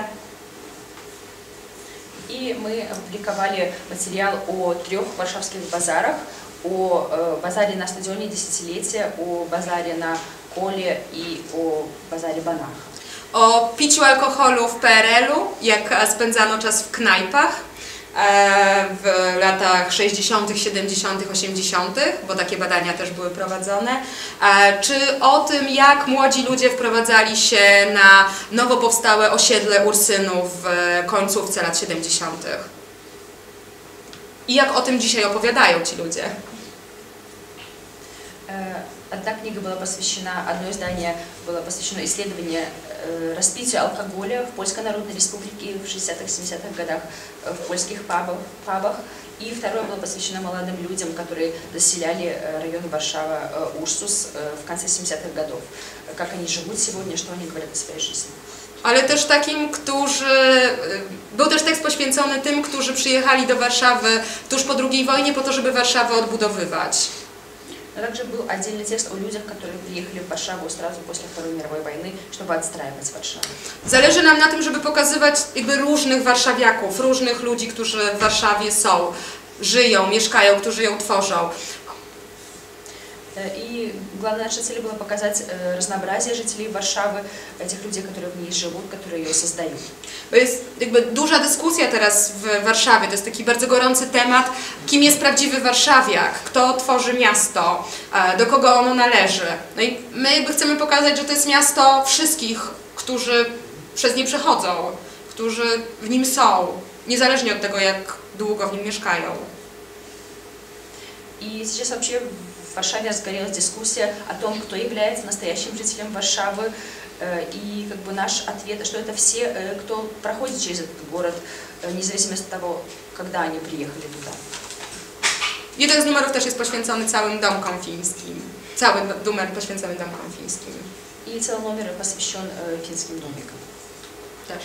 И мы опубликовали материал о 3 варшавских базарах, о базаре на Стадионе Десятилетия, о базаре на Коле и о базаре Банаха. O piciu alkoholu w PRL-u, jak spędzano czas w knajpach w latach 60., 70., 80., bo takie badania też były prowadzone, czy o tym, jak młodzi ludzie wprowadzali się na nowo powstałe osiedle Ursynów w końcówce lat 70. I jak o tym dzisiaj opowiadają ci ludzie. Одна книга была посвящена, одно издание было посвящено исследованию распитию алкоголя в Польской Народной Республике в 60-70-х годах в польских пабах. И второе было посвящено молодым людям, которые заселяли район Варшава-Урсус в конце 70-х годов. Как они живут сегодня, что они говорят о своей жизни. Ale też takim, był też tekst poświęcony tym, którzy przyjechali do Warszawy tuż po II wojnie po to, żeby Warszawę odbudowywać. Но также был отдельный текст о людях, которые приехали в Варшаву сразу после Второй мировой войны, чтобы отстраивать Варшаву. Zależy nam na tym, żeby pokazywać jakby różnych warszawiaków, różnych ludzi, którzy w Warszawie są, żyją, mieszkają, którzy ją tworzą. И главная наша цель была показать разнообразие жителей Варшавы, тех людей, которые в ней живут, которые ее создают. Bo jest jakby duża dyskusja teraz w Warszawie, to jest taki bardzo gorący temat, kim jest prawdziwy warszawiak, kto tworzy miasto, do kogo ono należy. No i my jakby chcemy pokazać, że to jest miasto wszystkich, którzy przez nie przechodzą, którzy w nim są, niezależnie od tego, jak długo w nim mieszkają. И сейчас вообще в Варшаве разгорелась дискуссия о том, кто является настоящим жителем Варшавы. И как бы наш ответ, что это все, кто проходит через этот город, независимо от того, когда они приехали туда. Jeden z numerów też jest poświęcony całym domkom fińskim. Cały numer poświęcony domkom fińskim. И целый номер посвящен финским домикам. Też.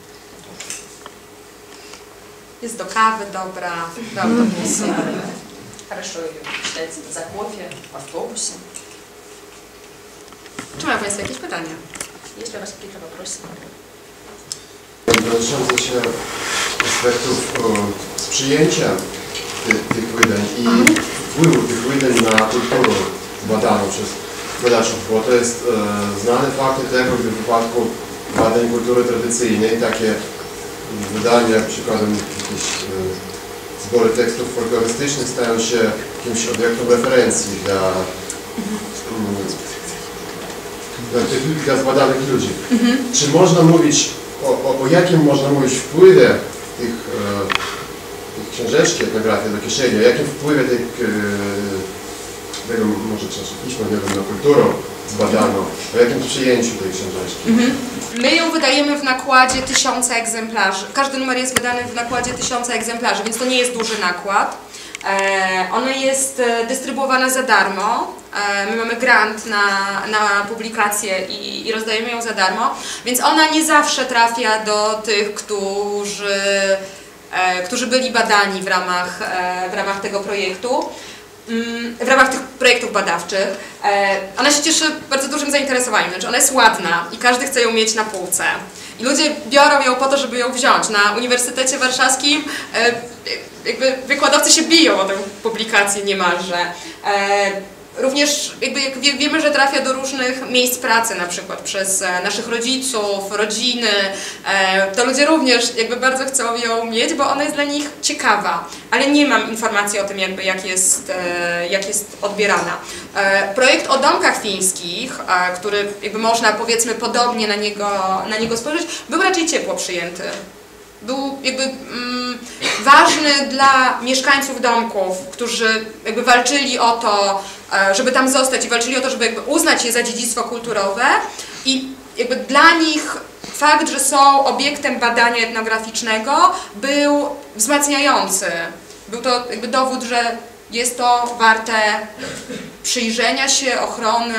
Jest do kawy dobra, do autobusu. Хорошо читается за кофе, в автобусе. Czy mają Państwo jakieś pytania? Есть ли у вас какие-то вопросы? Dotyczące się aspektów sprzyjęcia tych wydań i wpływu tych wydań na kulturę badaną przez badaczów, bo to jest znany fakt tego, że w wypadku badań kultury tradycyjnej takie wydania, przykładem jakieś zbory tekstów folklorystycznych stają się jakimś obiektem referencji dla zbadanych ludzi. Czy można mówić, o jakim można mówić wpływie tych książeczki, etnografii do kieszeni, o jakim wpływie tego może czasopisma, nie wiem, na kulturę zbadano, o jakim przyjęciu tej książeczki? My ją wydajemy w nakładzie 1000 egzemplarzy. Każdy numer jest wydany w nakładzie 1000 egzemplarzy, więc to nie jest duży nakład. Ona jest dystrybuowana za darmo. My mamy grant na publikację i rozdajemy ją za darmo, więc ona nie zawsze trafia do tych, którzy byli badani w ramach tego projektu. W ramach tych projektów badawczych. Ona się cieszy bardzo dużym zainteresowaniem, znaczy ona jest ładna i każdy chce ją mieć na półce. I ludzie biorą ją po to, żeby ją wziąć. Na Uniwersytecie Warszawskim jakby wykładowcy się biją o tę publikację niemalże. Również jakby jak wiemy, że trafia do różnych miejsc pracy, na przykład przez naszych rodziców, rodziny, to ludzie również jakby bardzo chcą ją mieć, bo ona jest dla nich ciekawa, ale nie mam informacji o tym jakby jak jest odbierana. Projekt o domkach fińskich, który jakby można powiedzmy podobnie na niego spojrzeć, był raczej ciepło przyjęty. Był jakby ważny dla mieszkańców domków, którzy jakby walczyli o to, żeby tam zostać i walczyli o to, żeby jakby uznać je za dziedzictwo kulturowe i jakby dla nich fakt, że są obiektem badania etnograficznego był wzmacniający. Był to jakby dowód, że jest to warte przyjrzenia się, ochrony.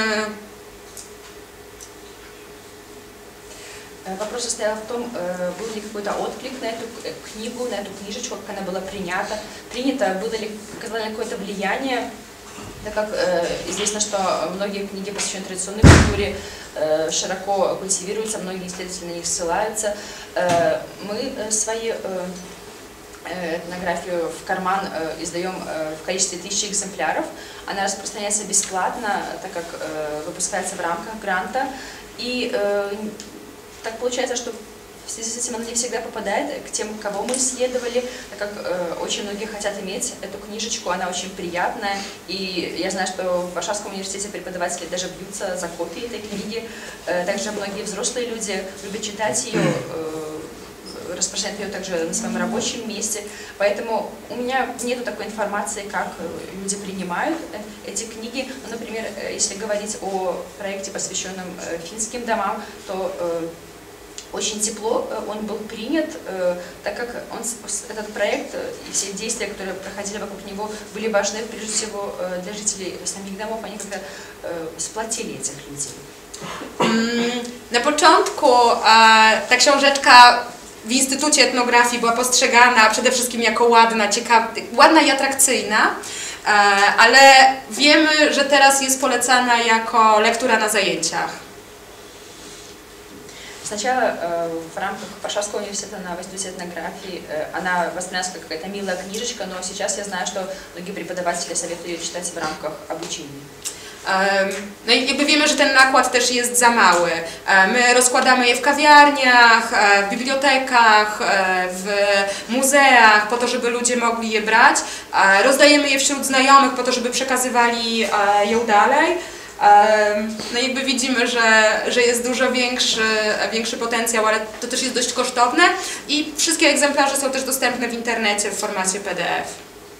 Вопрос состоял в том, был ли какой-то отклик на эту книгу, на эту книжечку, как она была принята, было ли какое-то влияние, так как известно, что многие книги, посвященные традиционной культуре, широко культивируются, многие исследователи на них ссылаются. Мы свои этнографию в карман издаем в количестве 1000 экземпляров. Она распространяется бесплатно, так как выпускается в рамках гранта. И так получается, что в связи с этим она не всегда попадает к тем, кого мы исследовали, так как очень многие хотят иметь эту книжечку, она очень приятная. И я знаю, что в Варшавском университете преподаватели даже бьются за копии этой книги. Также многие взрослые люди любят читать ее, распространяют ее также на своем рабочем месте. Поэтому у меня нет такой информации, как люди принимают эти книги. Ну, например, если говорить о проекте, посвященном финским домам, то очень тепло он был принят, так как этот проект и все действия, которые проходили вокруг него, были важны прежде всего для жителей самих домов. Они как-то сплотили этих людей. Na początku ta książeczka w Instytucie Etnografii była postrzegana przede wszystkim jako ładna i atrakcyjna, ale wiemy, że teraz jest polecana jako lektura na zajęciach. Сначала в рамках Варшавского университета на Институте этнографии она воспринималась как какая-то милая книжечка, но сейчас я знаю, что многие преподаватели советуют ее читать в рамках обучения. No i jakby wiemy, że ten nakład też jest za mały. My rozkładamy je w kawiarniach, w bibliotekach, w muzeach po to, żeby ludzie mogli je brać. Rozdajemy je wśród znajomych po to, żeby przekazywali ją dalej. No jakby widzimy, że jest dużo większy potencjał, ale to też jest dość kosztowne i wszystkie egzemplarze są też dostępne w internecie w formacie PDF.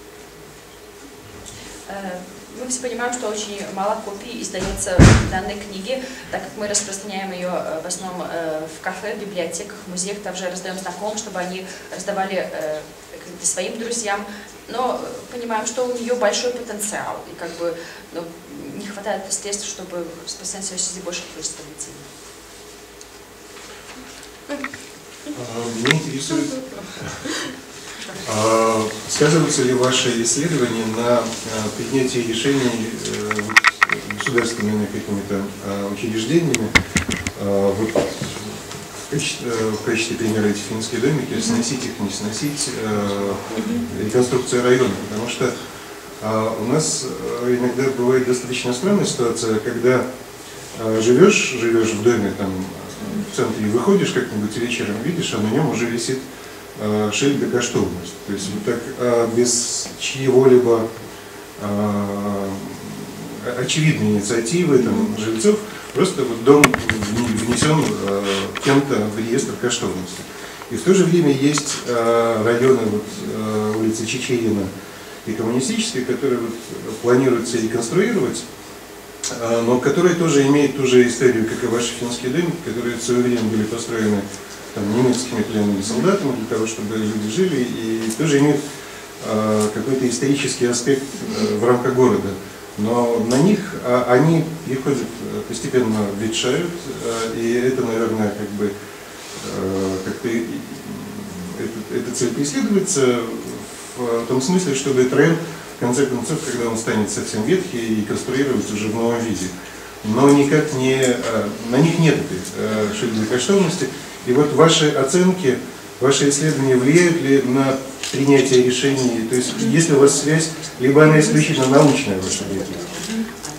Мы все понимаем, что очень мало копий издается данной книги, так как мы распространяем ее в основном в кафе, библиотеках, музеях, также раздаем знакомым, чтобы они раздавали своим друзьям, но понимаем, что у нее большой потенциал, и как бы не хватает средств, чтобы распространять ее среди больших количества людей. Меня интересует, сказываются ли ваши исследования на принятии решений государственными какими-то учреждениями, в качестве примера эти финские домики, сносить их, не сносить, реконструкция района, потому что у нас иногда бывает достаточно странная ситуация, когда живешь в доме там, в центре и выходишь как-нибудь вечером, видишь, а на нем уже висит шильд «Бекоштовность». То есть вот так без чьего-либо очевидной инициативы там, жильцов, просто вот дом внесен кем-то в реестр коштовности. И в то же время есть районы улицы Чечерина и Коммунистической, которые планируется реконструировать, но которые тоже имеют ту же историю, как и ваши финские домики, которые в свое время были построены немецкими пленными солдатами для того, чтобы люди жили, и тоже имеют какой-то исторический аспект в рамках города. Но на них они приходят, постепенно ветшают, и это, наверное, как бы как-то эта цель преследуется в том смысле, чтобы тренд, в конце концов, когда он станет совсем ветхий, и конструировать уже в новом виде. Но никак не, на них нет этой шильдовой коштовности. И вот ваши оценки, ваши исследования влияют ли на принятие решений? То есть, есть ли у вас связь, либо она исключительно научная в вашей деятельности?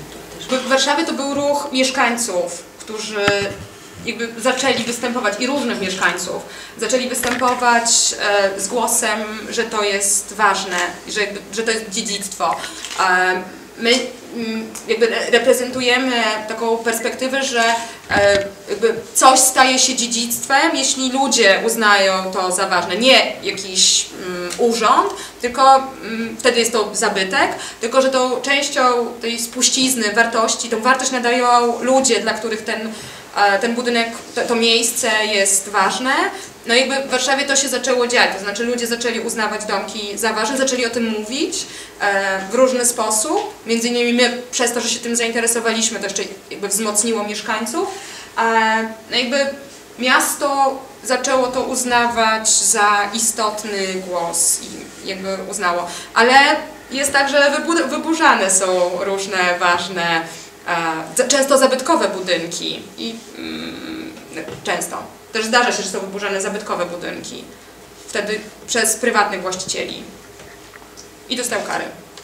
W Warszawie to był ruch mieszkańców, którzy jakby zaczęli występować, i różnych mieszkańców, zaczęli występować z głosem, że to jest ważne, że to jest dziedzictwo. My jakby reprezentujemy taką perspektywę, że jakby coś staje się dziedzictwem, jeśli ludzie uznają to za ważne. Nie jakiś urząd, tylko wtedy jest to zabytek, tylko że tą częścią tej spuścizny wartości, tą wartość nadają ludzie, dla których ten budynek, to miejsce jest ważne. No i jakby w Warszawie to się zaczęło dziać, to znaczy ludzie zaczęli uznawać domki za ważne, zaczęli o tym mówić w różny sposób. Między innymi my przez to, że się tym zainteresowaliśmy, to jeszcze jakby wzmocniło mieszkańców. No jakby miasto zaczęło to uznawać za istotny głos i jakby uznało. Ale jest tak, że wyburzane są różne ważne, często zabytkowe budynki i często. Też zdarza się, że są wyburzane zabytkowe budynki. Wtedy przez prywatnych właścicieli. I dostał karę.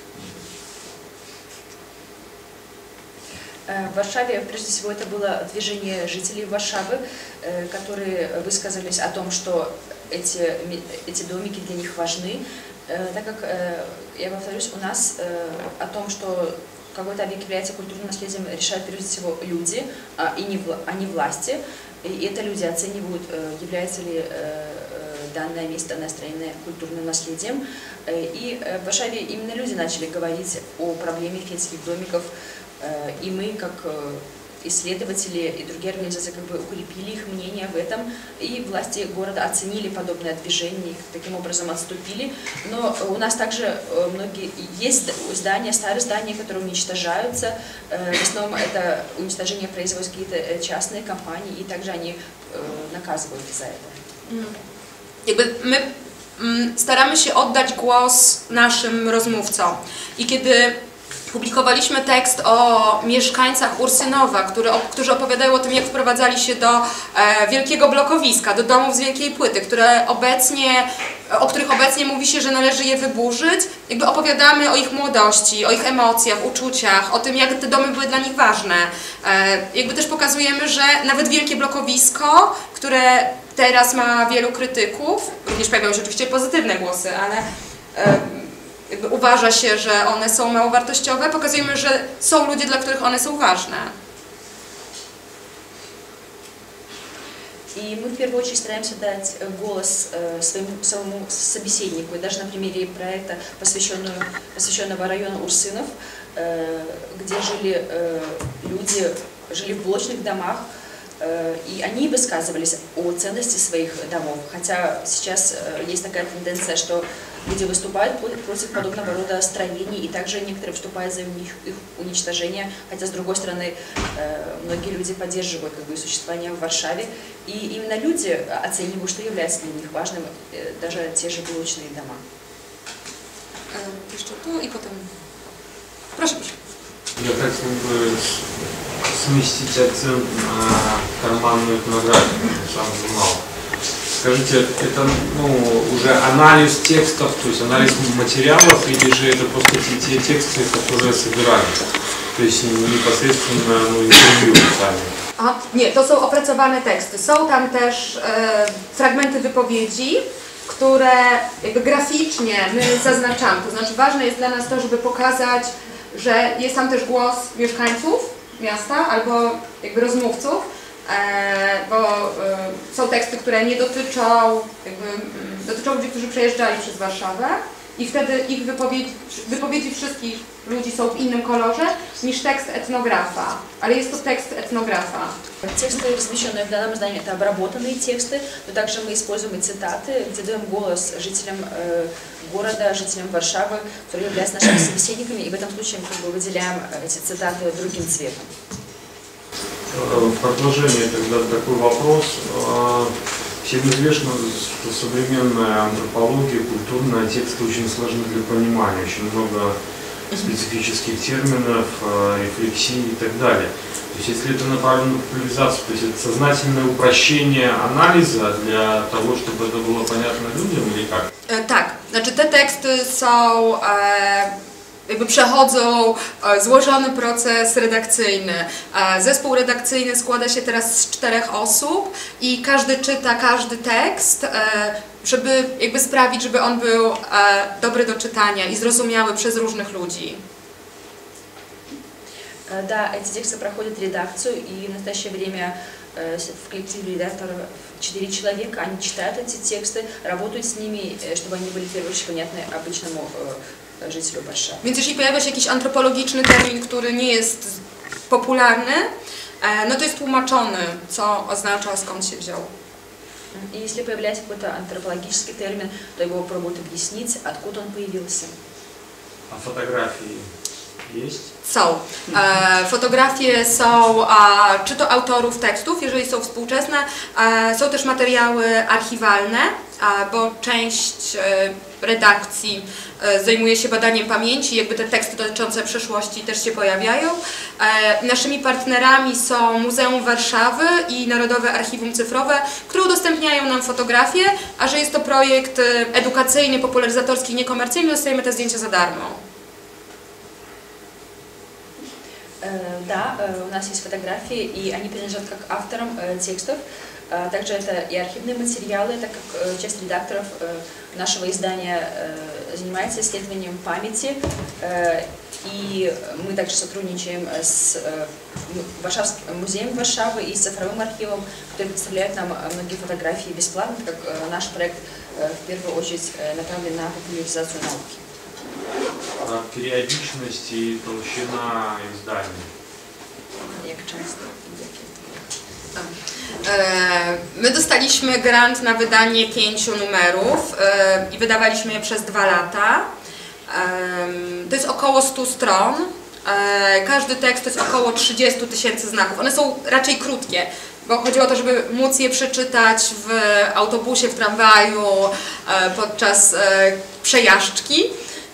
В Варшаве, прежде всего, это было движение жителей Варшавы, которые высказались о том, что эти домики для них важны, так как, я повторюсь, у нас о том, что какой-то объект является культурным наследием, решают прежде всего люди, а не власти. И это люди оценивают, является ли данное место настроенное культурным наследием. И в Варшаве именно люди начали говорить о проблеме финских домиков. И мы, как исследователи и другие организации, как бы укрепили их мнение в этом. И власти города оценили подобное движение и таким образом отступили. Но у нас также есть здания, старые здания, которые уничтожаются. В основном это уничтожение производят какие-то частные компании, и также они наказывают за это. Jakby my staramy się oddać głos naszym rozmówcom. I kiedy publikowaliśmy tekst o mieszkańcach Ursynowa, którzy opowiadają o tym, jak wprowadzali się do wielkiego blokowiska, do domów z wielkiej płyty, o których obecnie mówi się, że należy je wyburzyć. Jakby opowiadamy o ich młodości, o ich emocjach, uczuciach, o tym, jak te domy były dla nich ważne. Jakby też pokazujemy, że nawet wielkie blokowisko, które teraz ma wielu krytyków, również pojawiają się oczywiście pozytywne głosy, ale jakby uważa się, że one są mało wartościowe, pokazujemy, że są ludzie, dla których one są ważne. И мы в первую очередь стараемся дать голос своему собеседнику. И даже на примере проекта, посвященного району Урсынов, где жили в блочных домах, и они высказывались о ценности своих домов. Хотя сейчас есть такая тенденция, что люди выступают против подобного рода строений, и также некоторые выступают за их уничтожение, хотя, с другой стороны, многие люди поддерживают существование в Варшаве, и именно люди оценивают, что является для них важным, даже те же блочные дома. Jeszcze tu i potem... Proszę, proszę. Я хотел бы сместить акцент на карманную этнографию, сам журнал. Скажите, это уже анализ текстов, то есть анализ материалов, или же это просто те тексты, которые собирали? То есть непосредственно интервью сами? Nie, to są opracowane teksty. Są tam też fragmenty wypowiedzi, które jakby graficznie my zaznaczamy. To znaczy ważne jest dla nas to, żeby pokazać, że jest tam też głos mieszkańców miasta albo jakby rozmówców, bo są teksty, które nie dotyczą ludzi, którzy przejeżdżali przez Warszawę i wtedy ich wypowiedzi wszystkich ludzi są w innym kolorze niż tekst etnografa, ale jest to tekst etnografa. Тексты, размещенные в данном издании, это обработанные тексты, но также мы используем и цитаты, где даем голос жителям города, жителям Варшавы, которые являются нашими собеседниками, и в этом случае мы выделяем эти цитаты другим цветом. В продолжение тогда такой вопрос. Всем известно, что современная антропология, культурная, тексты очень сложны для понимания, очень много специфических терминов, рефлексий и так далее. То есть если это направлено на популяризацию, то есть это сознательное упрощение анализа для того, чтобы это было понятно людям или как? Tak, znaczy te teksty są jakby przechodzą złożony proces redakcyjny. Zespół redakcyjny składa się teraz z 4 osób i każdy czyta każdy tekst, żeby jakby sprawić, żeby on był dobry do czytania i zrozumiały przez różnych ludzi. Да, эти тексты проходят редакцию, и в настоящее время в коллективе редакторов 4 человека, они читают эти тексты, работают с ними, чтобы они были в первую очередь понятны обычному жителю Warszawy. Więc jeśli pojawia się jakiś antropologiczny termin, który nie jest popularny, no to jest tłumaczony, co oznacza, skąd się wziął. И если появляется какой-то антропологический термин, то его пробуют объяснить, откуда он появился. А фотографии есть? Są. Fotografie są czy to autorów tekstów, jeżeli są współczesne, są też materiały archiwalne, bo część redakcji zajmuje się badaniem pamięci, jakby te teksty dotyczące przeszłości też się pojawiają. Naszymi partnerami są Muzeum Warszawy i Narodowe Archiwum Cyfrowe, które udostępniają nam fotografie, a że jest to projekt edukacyjny, popularyzatorski, niekomercyjny, dostajemy te zdjęcia za darmo. Да, у нас есть фотографии, и они принадлежат как авторам текстов. Также это и архивные материалы, так как часть редакторов нашего издания занимается исследованием памяти. И мы также сотрудничаем с музеем Варшавы и с цифровым архивом, который представляет нам многие фотографии бесплатно, так как наш проект в первую очередь направлен на популяризацию науки. Периодичность и толщина изданий. Jak często? My dostaliśmy grant na wydanie 5 numerów i wydawaliśmy je przez 2 lata. To jest około 100 stron. Każdy tekst to jest około 30 000 znaków. One są raczej krótkie, bo chodzi o to, żeby móc je przeczytać w autobusie, w tramwaju, podczas przejażdżki.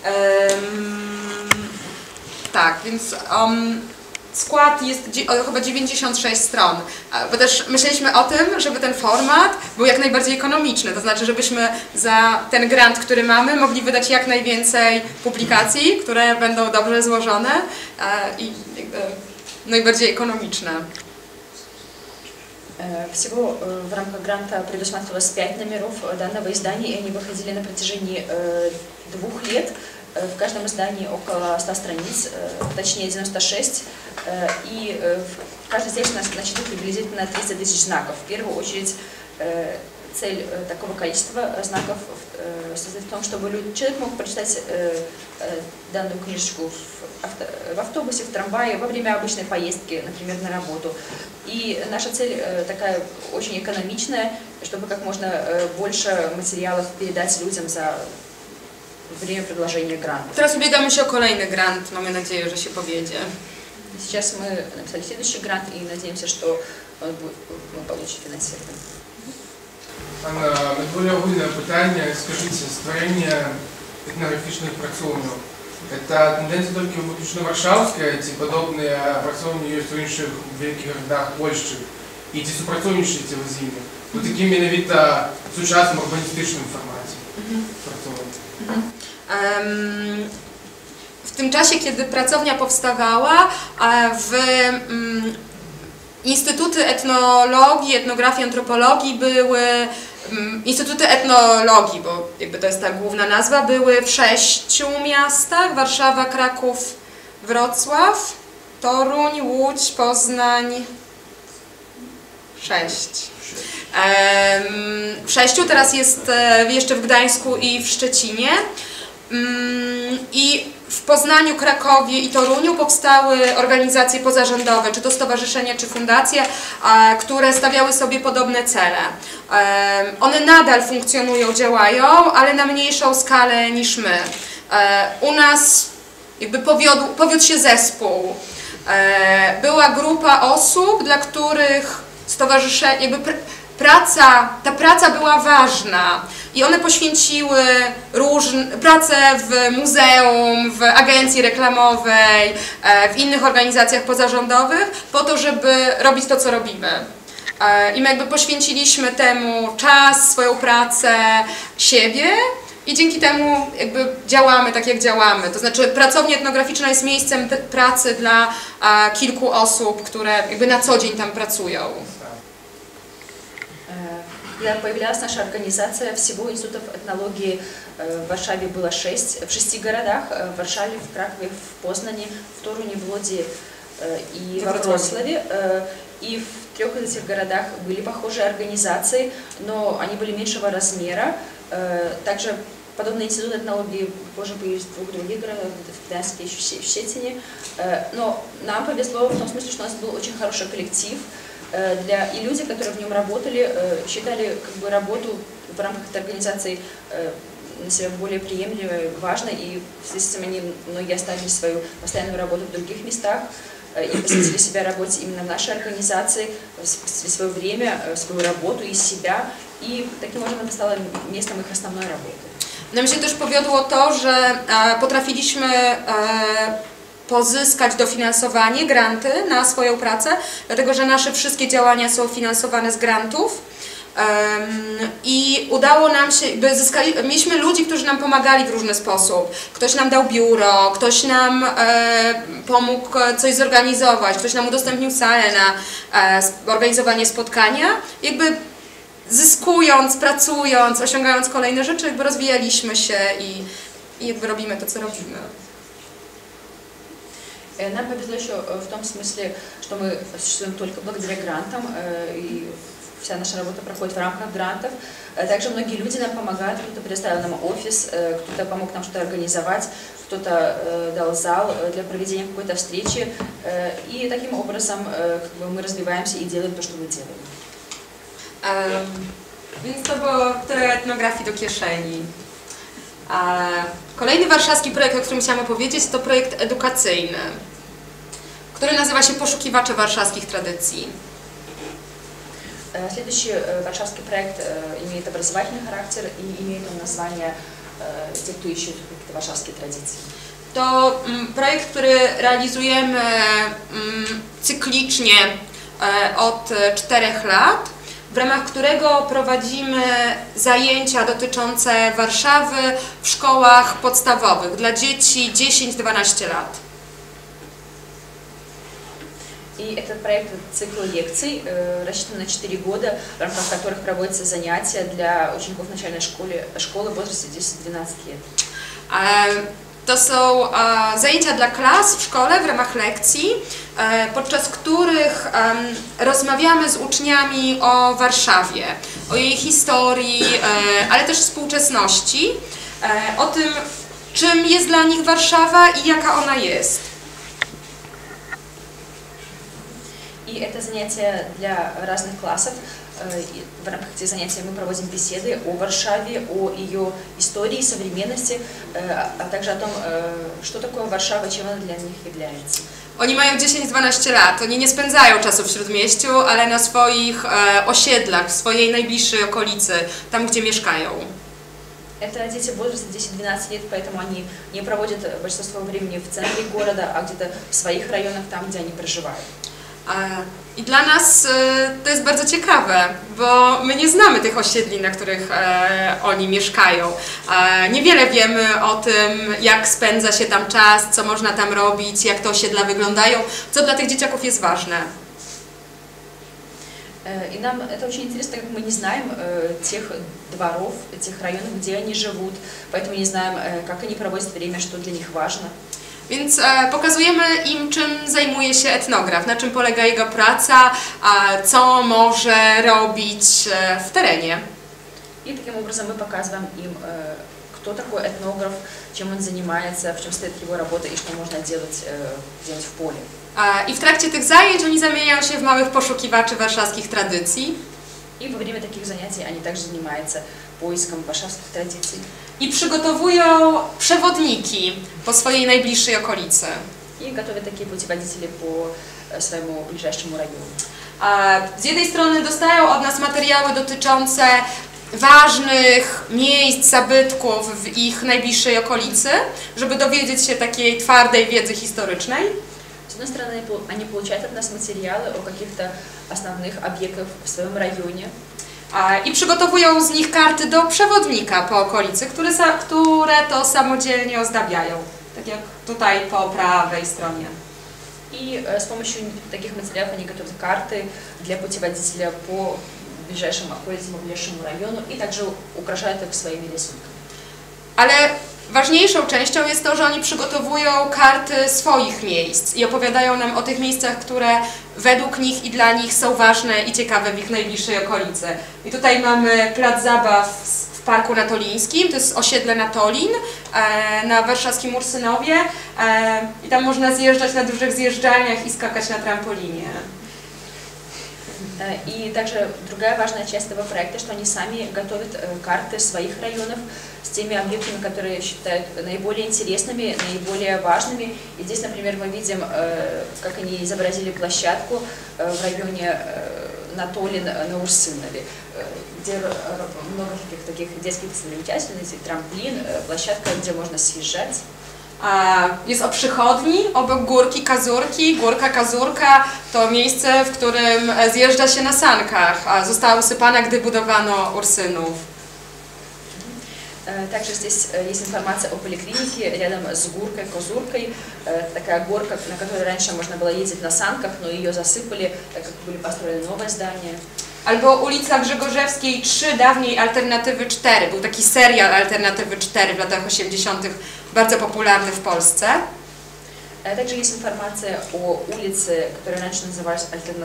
Tak, więc skład jest chyba 96 stron, bo też myśleliśmy o tym, żeby ten format był jak najbardziej ekonomiczny, to znaczy, żebyśmy za ten grant, który mamy, mogli wydać jak najwięcej publikacji, które będą dobrze złożone i najbardziej ekonomiczne. Всего в рамках гранта предусматривалось 5 номеров данного издания, и они выходили на протяжении 2 лет. В каждом издании около 100 страниц, точнее 96, и каждый текст насчитывает приблизительно 30 000 знаков. В первую очередь цель такого количества знаков состоит в том, чтобы человек мог прочитать данную книжечку в автобусе, в трамвае, во время обычной поездки, например, на работу. И наша цель такая очень экономичная, чтобы как можно больше материалов передать людям за время предложения гранта. Teraz ubiegamy się o kolejny grant, mamy nadzieję, że się powiedzie. Сейчас мы написали следующий грант и надеемся, что мы получим финансирование. Анна, более огульное питание, скажите, створение этнографичных працовников, это тенденция только выключно варшавская, ці подобные працовники есть в інших великих городах Польщі, і ці супрацовничаєте ви з ними, у таким менавіта сучасному урбаністичному форматі працовників. W tym czasie, kiedy pracownia powstawała, w Instytuty Etnologii, Etnografii, Antropologii były, Instytuty Etnologii, bo jakby to jest ta główna nazwa, były w 6 miastach: Warszawa, Kraków, Wrocław, Toruń, Łódź, Poznań. 6. W 6, teraz jest jeszcze w Gdańsku i w Szczecinie. I w Poznaniu, Krakowie i Toruniu powstały organizacje pozarządowe, czy to stowarzyszenia, czy fundacje, które stawiały sobie podobne cele. One nadal funkcjonują, działają, ale na mniejszą skalę niż my. U nas jakby powiódł się zespół. Była grupa osób, dla których stowarzyszenie, jakby ta praca była ważna i one poświęciły pracę w muzeum, w agencji reklamowej, w innych organizacjach pozarządowych po to, żeby robić to, co robimy. I my jakby poświęciliśmy temu czas, swoją pracę, siebie I dzięki temu jakby działamy tak, jak działamy. To znaczy pracownia etnograficzna jest miejscem pracy dla kilku osób, które jakby na co dzień tam pracują. Когда появлялась наша организация, всего институтов этнологии в Варшаве было 6, в 6 городах, в Варшаве, в Кракове, в Познане, в Торуне, в Лоди и во Вроцлаве. И в 3 из этих городах были похожие организации, но они были меньшего размера. Также подобный институт этнологии позже появился в 2 других городах, в Гданьске и в Щетине. Но нам повезло в том смысле, что у нас был очень хороший коллектив. И люди, которые в нем работали, считали как бы работу в рамках этой организации на себя более приемлемой, важной, и в связи с этим многие оставили свою постоянную работу в других местах и посвятили себя работе именно в нашей организации, свое время, свою работу и себя, и таким образом это стало местом их основной работы. Nam się też powiodło to, że potrafiliśmy pozyskać dofinansowanie, granty na swoją pracę, dlatego że nasze wszystkie działania są finansowane z grantów. I udało nam się, mieliśmy ludzi, którzy nam pomagali w różny sposób. Ktoś nam dał biuro, ktoś nam pomógł coś zorganizować, ktoś nam udostępnił salę na organizowanie spotkania. Jakby zyskując, pracując, osiągając kolejne rzeczy, jakby rozwijaliśmy się i jakby robimy to, co robimy. Нам повезло еще в том смысле, что мы существуем только благодаря грантам, и вся наша работа проходит в рамках грантов. Также многие люди нам помогают, кто-то предоставил нам офис, кто-то помог нам что-то организовать, кто-то дал зал для проведения какой-то встречи. И таким образом мы развиваемся и делаем то, что мы делаем. Więc to było tyle etnografii do kieszeni. Kolejny warszawski projekt, o którym chciałam opowiedzieć, to projekt edukacyjny, który nazywa się Poszukiwacze warszawskich tradycji. Следующий варшавский проект имеет образовательный характер и имеет название «Те, кто ищет какие-то warszawskie tradycje». To projekt, który realizujemy cyklicznie od 4 lat, w ramach którego prowadzimy zajęcia dotyczące Warszawy w szkołach podstawowych dla dzieci 10-12 lat. И этот проект — цикл лекций, рассчитан на 4 года, в рамках которых проводятся занятия для учеников начальной школы в возрасте 10-12 лет. To są zajęcia dla klas w szkole w ramach lekcji, podczas których rozmawiamy z uczniami o Warszawie, o jej historii, ale też współczesności, o tym, czym jest dla nich Warszawa i jaka ona jest. И это занятия для разных классов. В рамках этих занятий мы проводим беседы о Варшаве, о ее истории, современности, а также о том, что такое Warszawa, чем она для них является. Oni mają 10-12 lat, oni nie spędzają czasu w Śródmieściu, ale na swoich osiedlach, w swojej najbliższej okolicy, tam gdzie mieszkają. Это дети в возрасте 10-12 лет, поэтому они не проводят большинство времени в центре города, а где-то в своих районах, там, где они проживают. I dla nas to jest bardzo ciekawe, bo my nie znamy tych osiedli, na których oni mieszkają. Niewiele wiemy o tym, jak spędza się tam czas, co można tam robić, jak te osiedla wyglądają, co dla tych dzieciaków jest ważne. И нам это очень интересно, как мы не знаем тех дворов, тех районов, где они живут, поэтому не знаем, как они проводят время, что для них важно. Więc pokazujemy im, czym zajmuje się etnograf, na czym polega jego praca, co może robić w terenie. И таким образом мы показываем им, кто такой этнограф, чем он занимается, в чем стоит его работа и что можно делать в поле. I w trakcie tych zajęć oni zamieniają się w małych poszukiwaczy warszawskich tradycji. И во время таких занятий они также занимаются поиском warszawskich традиций. I przygotowują przewodniki po swojej najbliższej okolicy. И готовят такие путеводители по своему ближайшему району. Z jednej strony dostają od nas materiały dotyczące ważnych miejsc, zabytków w ich najbliższej okolicy, żeby dowiedzieć się takiej twardej wiedzy historycznej. С одной стороны, они получают от нас материалы о каких-то основных объектах в своем районе. I przygotowują z nich karty do przewodnika po okolicy, które to samodzielnie ozdabiają. Tak jak tutaj po prawej stronie. И с помощью таких материалов они готовят карты для путеводителя по ближайшим околицам, ближайшему району и также украшают их своими рисунками. Ale ważniejszą częścią jest to, że oni przygotowują karty swoich miejsc i opowiadają nam o tych miejscach, które według nich i dla nich są ważne i ciekawe w ich najbliższej okolicy. I tutaj mamy plac zabaw w Parku Natolińskim, to jest osiedle Natolin na warszawskim Ursynowie i tam można zjeżdżać na dużych zjeżdżalniach i skakać na trampolinie. И также другая важная часть этого проекта, что они сами готовят карты своих районов с теми объектами, которые считают наиболее интересными, наиболее важными. И здесь, например, мы видим, как они изобразили площадку в районе Натолин на Урсынове, где много таких детских достопримечательностей, трамплин, площадка, где можно съезжать. Jest o przychodni, obok Górki Kazurki. Górka Kazurka to miejsce, w którym zjeżdża się na sankach, a została usypana, gdy budowano Ursynów. Также здесь есть информация о поликлинике рядом с Гуркой, Козуркой. Такая горка, на которой раньше можно было ездить на санках, но ее засыпали, так как были построены новые здания. Albo ulica Grzegorzewskiej 3, dawniej Alternatywy 4. Był taki serial Alternatywy 4 w latach 80. bardzo popularny w Polsce. Также есть информация о улице, которая раньше называлась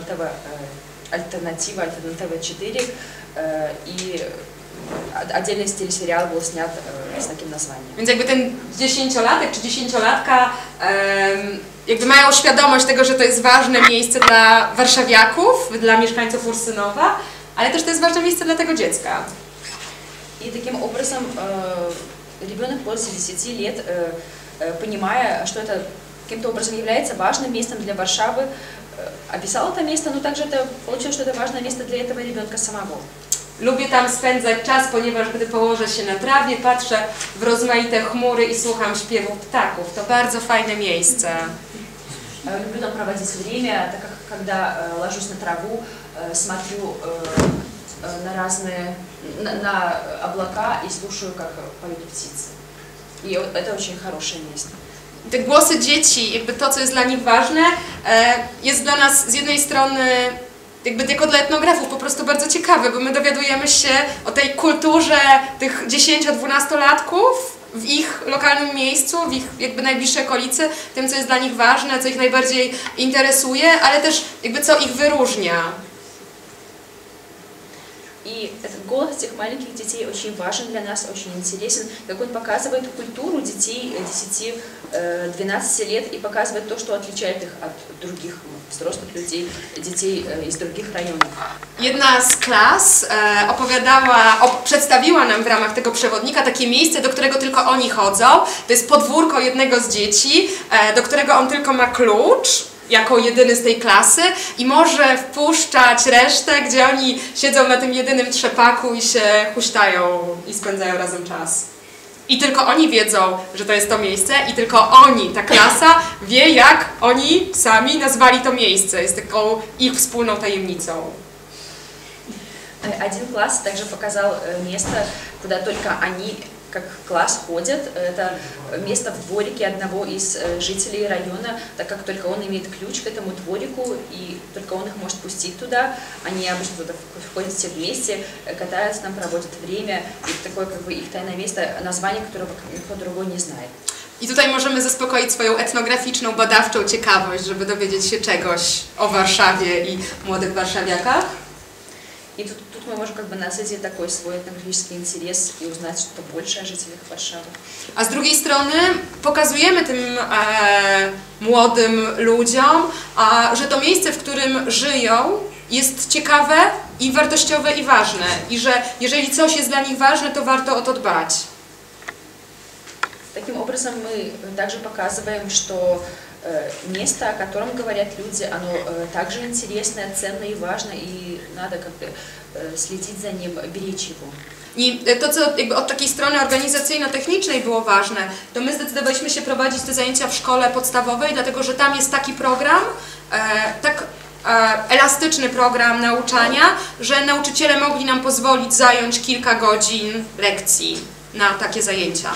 Альтернатива 4. И отдельный телесериал был снят с таким названием. Więc jakby ten 10-latek czy 10-latka jakby mają świadomość tego, że to jest ważne miejsce dla warszawiaków, dla mieszkańców Ursynowa, ale też to jest ważne miejsce dla tego dziecka. И таким образом ребенок после 10 лет, понимая, что это каким-то образом является важным местом для Варшавы, описал это место, но также это получилось, что это важное место для этого ребенка самого. Lubię tam spędzać czas, ponieważ gdy położę się na trawie, patrzę w rozmaite chmury i słucham śpiewu ptaków. To bardzo fajne miejsce. Люблю там проводить время, так как когда ложусь на траву, смотрю на разные на облака и слушаю, как поют птицы. И это очень хорошее место. Te głosy dzieci, jakby to, co jest dla nich ważne, jest dla nas z jednej strony jakby jako dla etnografów po prostu bardzo ciekawe, bo my dowiadujemy się o tej kulturze tych 10-12-latków w ich lokalnym miejscu, w ich jakby najbliższej okolicy, tym, co jest dla nich ważne, co ich najbardziej interesuje, ale też jakby co ich wyróżnia. И этот голос этих маленьких детей очень важен для нас, очень интересен, как он показывает культуру детей 10-12 лет и показывает то, что отличает их от других взрослых людей, детей из других rайонów. Jedna z klas przedstawiła nam w ramach tego przewodnika takie miejsce, do którego tylko oni chodzą. To jest podwórko jednego z dzieci, do którego on tylko ma klucz, jako jedyny z tej klasy i może wpuszczać resztę, gdzie oni siedzą na tym jedynym trzepaku i się huśtają i spędzają razem czas. I tylko oni wiedzą, że to jest to miejsce i tylko oni, ta klasa, wie, jak oni sami nazwali to miejsce. Jest taką ich wspólną tajemnicą. Один класс также показал место, куда только они как класс ходят. Это место в дворике одного из жителей района, так как только он имеет ключ к этому дворику, и только он их может пустить туда. Они обычно туда входят все вместе, катаются там, проводят время. И такое как бы их тайное место, название которого никто другой не знает. I tutaj możemy zaspokoić swoją etnograficzną, badawczą ciekawość, żeby dowiedzieć się czegoś o Warszawie i młodych warszawiakach. И тут мы можем как бы насытить такой свой этнографический интерес и узнать что-то больше о жителях Warszawy. A z drugiej strony pokazujemy tym młodym ludziom, że to miejsce, w którym żyją, jest ciekawe i wartościowe i ważne. I że jeżeli coś jest dla nich ważne, to warto o to dbać. Таким образом мы также показываем, что место, о котором говорят люди, оно также интересное, ценное и важное, и надо как-то следить за ним, беречь его. I to, co jakby od takiej strony organizacyjno-technicznej było ważne, to my zdecydowaliśmy się prowadzić te zajęcia w szkole podstawowej, dlatego że tam jest taki program, tak elastyczny program nauczania, że nauczyciele mogli nam pozwolić zająć kilka godzin lekcji na takie zajęcia.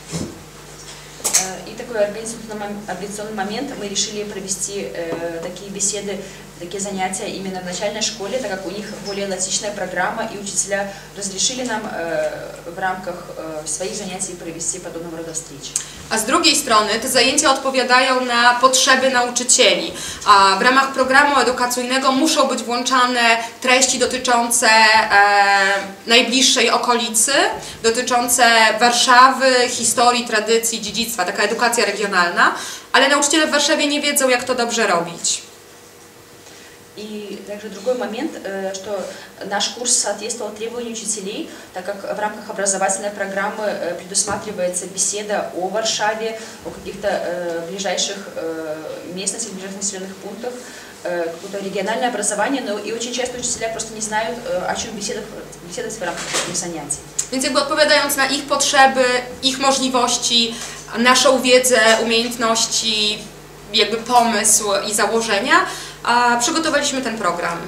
И такой организационный момент мы решили провести такие беседы, такие занятия именно в начальной школе, так как у них более эластичная программа, и учителя разрешили нам в рамках своих занятий провести подобного рода встречи. A z drugiej strony te zajęcia odpowiadają na potrzeby nauczycieli. A w ramach programu edukacyjnego muszą być włączane treści dotyczące najbliższej okolicy, dotyczące Warszawy, historii, tradycji, dziedzictwa, taka edukacja regionalna, ale nauczyciele w Warszawie nie wiedzą, jak to dobrze robić. И также другой момент, что наш курс соответствовал требованию учителей, так как в рамках образовательной программы предусматривается беседа о Варшаве, о каких-то ближайших местностях, ближайших населенных пунктах, какое-то региональное образование, но и очень часто учителя просто не знают, о чем беседовать в рамках таких занятий. Więc jakby odpowiadając na ich potrzeby, ich możliwości, naszą wiedzę, umiejętności, jakby pomysł i założenia, przygotowaliśmy ten program.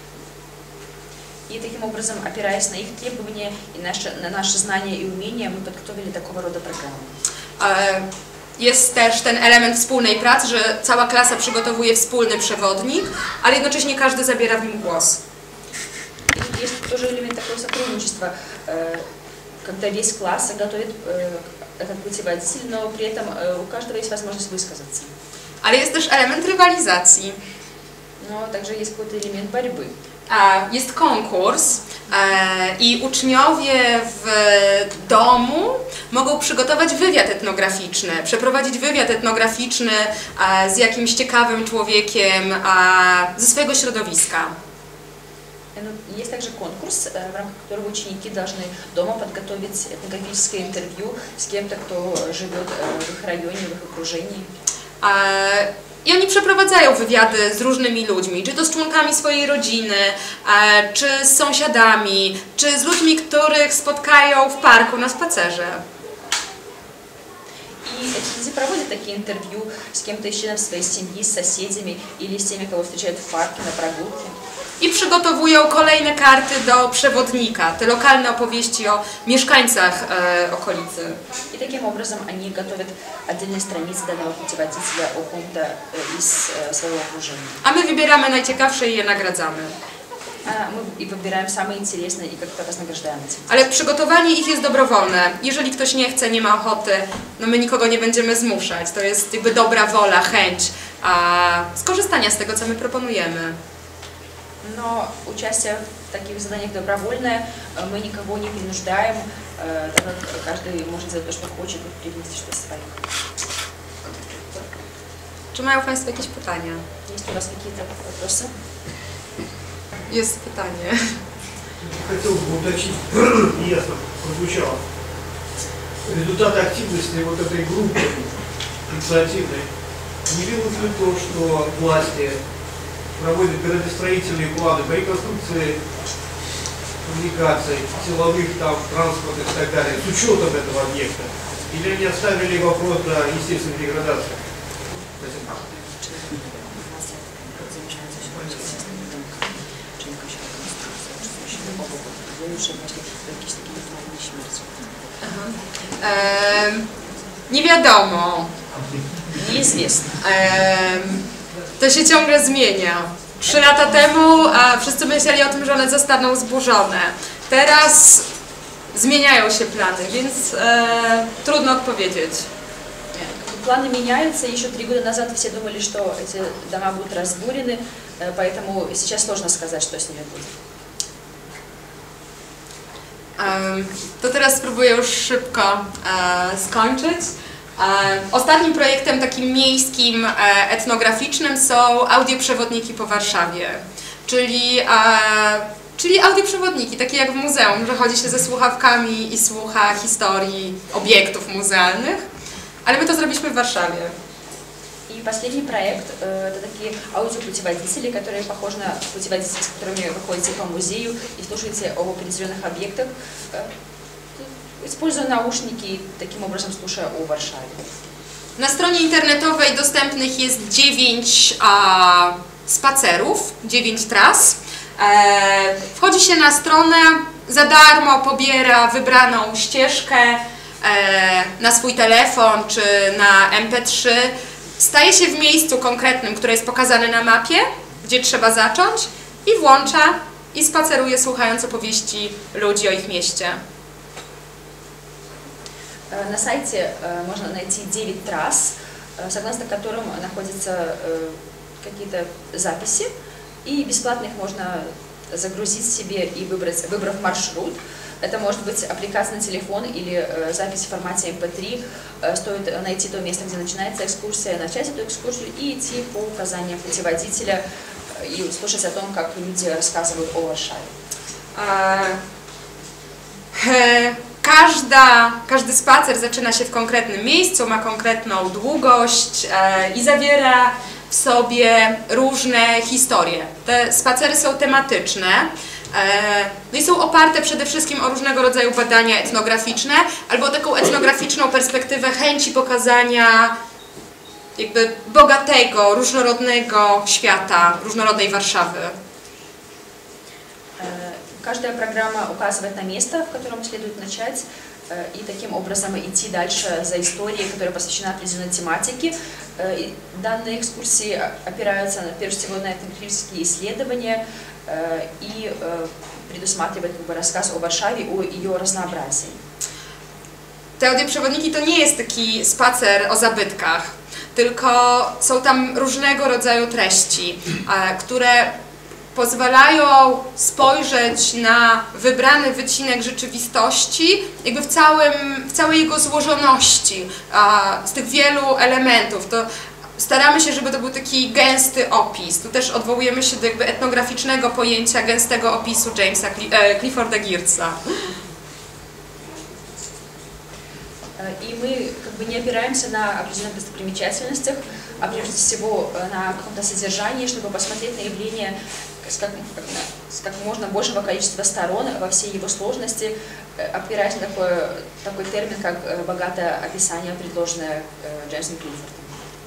И таким образом, опираясь на их требования и на наши знания и умения, мы подготовили такого рода программы. Jest też ten element wspólnej pracy, że cała klasa przygotowuje wspólny przewodnik, ale jednocześnie każdy zabiera w nim głos. Есть тоже элемент такого сотрудничества, когда весь класс готовит этот путеводитель, но при этом у каждого есть возможность высказаться. Ale jest też element rywalizacji. Но также есть какой-то элемент борьбы. Jest konkurs i uczniowie w domu mogą przygotować wywiad etnograficzny, przeprowadzić wywiad etnograficzny z jakimś ciekawym człowiekiem ze swojego środowiska. Есть также конкурс, в рамках которого ученики должны дома подготовить этнографическое интервью с кем-то, кто живет в их районе, в их окружении. I oni przeprowadzają wywiady z różnymi ludźmi, czy to z członkami swojej rodziny, czy z sąsiadami, czy z ludźmi, których spotkają w parku na spacerze. И эти люди проводят такие интервью с кем-то из членов своей семьи, с соседями или с теми, кого встречают в парке, на прогулке. I przygotowują kolejne karty do przewodnika, te lokalne opowieści o mieszkańcach okolicy. И таким образом они готовят отдельные страницы данного путеводителя о ком-то из своего окружения. A my wybieramy najciekawsze i je nagradzamy. Мы выбираем самые интересные и как-то вознаграждаем эти. Ale przygotowanie ich jest dobrowolne. Jeżeli ktoś nie chce, nie ma ochoty, no my nikogo nie będziemy zmuszać. To jest jakby dobra wola, chęć skorzystania z tego, co my proponujemy. Но участие в таких заданиях добровольное, мы никого не принуждаем, так как каждый может делать то, что хочет, и привнести что-то свое. Czy mają Państwo jakieś pytania? Есть у вас какие-то вопросы? Jest pytanie. Хотел бы уточнить, ясно прозвучало. Результаты активности вот этой группы инициативной не ведут ли то, что власти проводят градостроительные планы по реконструкции коммуникаций, силовых, там, транспортных и так далее, с учетом этого объекта? Или они оставили вопрос до естественной деградации? Nie wiadomo. Неизвестно. To się ciągle zmienia. 3 lata temu wszyscy myśleli o tym, że one zostaną zburzone. Teraz zmieniają się plany, więc trudno odpowiedzieć. Планы меняются. Еще 3 года назад все думали, что эти дома будут разбурены, поэтому сейчас сложно сказать, что с ними будет. To teraz spróbuję już szybko skończyć. Ostatnim projektem takim miejskim, etnograficznym są audioprzewodniki po Warszawie, czyli audioprzewodniki, takie jak w muzeum, że chodzi się ze słuchawkami i słucha historii obiektów muzealnych, ale my to zrobiliśmy w Warszawie. И последний проект – это такие аудиопутеводители, которые похожи на путеводители, с которыми вы ходите по музею и слушаете об определенных объектах, используя наушники и таким образом слушая о Варшаве. Na stronie internetowej dostępnych jest 9 spacerów, 9 tras. Wchodzi się na stronę, za darmo pobiera wybraną ścieżkę na swój telefon czy na MP3. Staje się w miejscu konkretnym, które jest pokazane na mapie, gdzie trzeba zacząć i włącza i spaceruje, słuchając opowieści ludzi o ich mieście. На сайте можно найти 9 трасс, согласно которым находятся какие-то записи, и бесплатно их можно загрузить себе и выбрав маршрут. Это может быть аппликация на телефон или запись в формате MP3. Стоит найти то место, где начинается экскурсия, начать эту экскурсию и идти по указаниям путеводителя и слушать о том, как люди рассказывают о Варшаве. Każdy spacer zaczyna się w konkretnym miejscu, ma konkretną długość i zawiera w sobie różne historie. Te spacery są tematyczne, no i są oparte przede wszystkim o różnego rodzaju badania etnograficzne albo taką etnograficzną perspektywę chęci pokazania jakby bogatego, różnorodnego świata, różnorodnej Warszawy. Каждая программа указывает на место, в котором следует начать, и таким образом идти дальше за историей, которая посвящена определенной тематике. Данные экскурсии опираются прежде всего на этнографические исследования и предусматривают рассказ о Варшаве, о ее разнообразии. Te audioprzewodniki to nie jest taki spacer o zabytkach, tylko są tam różnego rodzaju treści, które pozwalają spojrzeć na wybrany wycinek rzeczywistości jakby w całej jego złożoności, z tych wielu elementów. To staramy się, żeby to był taki gęsty opis. Tu też odwołujemy się do jakby etnograficznego pojęcia gęstego opisu Jamesa Clifforda Geertza. И мы как бы не опираемся на определенных достопримечательностях, а прежде всего на каком-то содержании, чтобы посмотреть на явление с как можно большего количества сторон во всей его сложности, опираясь на такой термин, как богатое описание, предложенное Джеймсом Клиффордом.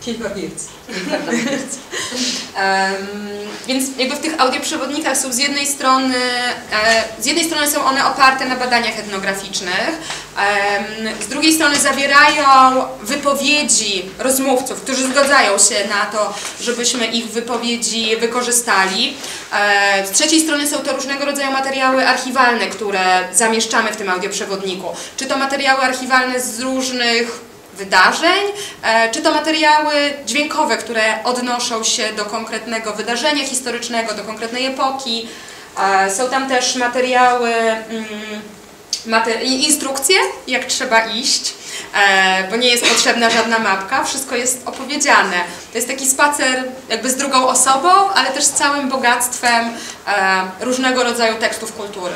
Więc jakby w tych audioprzewodnikach są z jednej strony są one oparte na badaniach etnograficznych, z drugiej strony zawierają wypowiedzi rozmówców, którzy zgadzają się na to, żebyśmy ich wypowiedzi wykorzystali. Z trzeciej strony są to różnego rodzaju materiały archiwalne, które zamieszczamy w tym audioprzewodniku. Czy to materiały archiwalne z różnych wydarzeń, czy to materiały dźwiękowe, które odnoszą się do konkretnego wydarzenia historycznego, do konkretnej epoki. Są tam też materiały, instrukcje, jak trzeba iść, bo nie jest potrzebna żadna mapka, wszystko jest opowiedziane. To jest taki spacer jakby z drugą osobą, ale też z całym bogactwem różnego rodzaju tekstów kultury.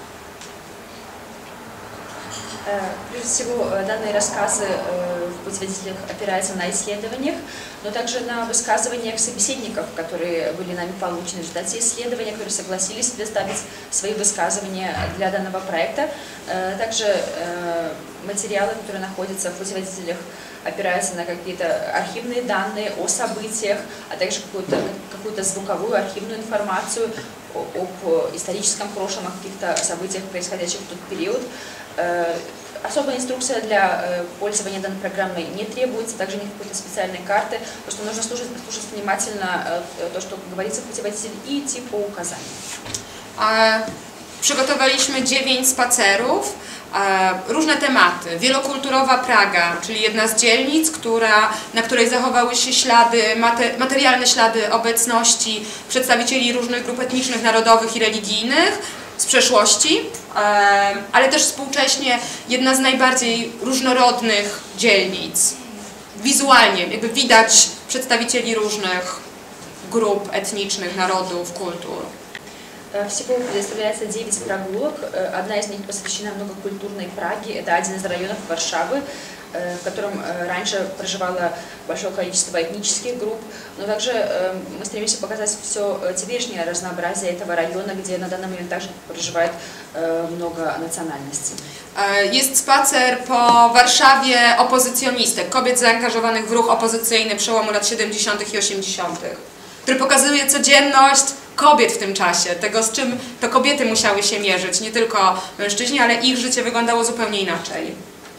Прежде всего, данные рассказы в путеводителях опираются на исследованиях, но также на высказываниях собеседников, которые были нами получены в результате исследования, которые согласились предоставить свои высказывания для данного проекта. Также материалы, которые находятся в путеводителях, опираются на какие-то архивные данные о событиях, а также какую-то звуковую архивную информацию об историческом прошлом, о каких-то событиях, происходящих в тот период. Особая инструкция для пользования данной программой не требуется, также нет какой-то специальной карты, просто нужно слушать внимательно то, что говорится в путеводителе, и идти по указаниям. Przygotowaliśmy 9 spacerów, różne tematy. Wielokulturowa Praga, czyli jedna z dzielnic, na której zachowały się ślady, materialne ślady obecności przedstawicieli różnych grup etnicznych, narodowych i religijnych z przeszłości, ale też współcześnie jedna z najbardziej różnorodnych dzielnic. Wizualnie jakby widać przedstawicieli różnych grup etnicznych, narodów, kultur. Всего предоставляется 9 прогулок. Одна из них посвящена многокультурной Праге. Это один из районов Варшавы, в котором раньше проживало большое количество этнических групп. Но также мы стремимся показать все теперешнее разнообразие этого района, где на данный момент также проживает много национальностей. Jest spacer po Warszawie opozycjonistek, kobiet zaangażowanych w ruch opozycyjny przełomu lat 70. i 80. który pokazuje codzienność kobiet w tym czasie, tego, z czym to kobiety musiały się mierzyć, nie tylko mężczyźni, ale ich życie wyglądało zupełnie inaczej.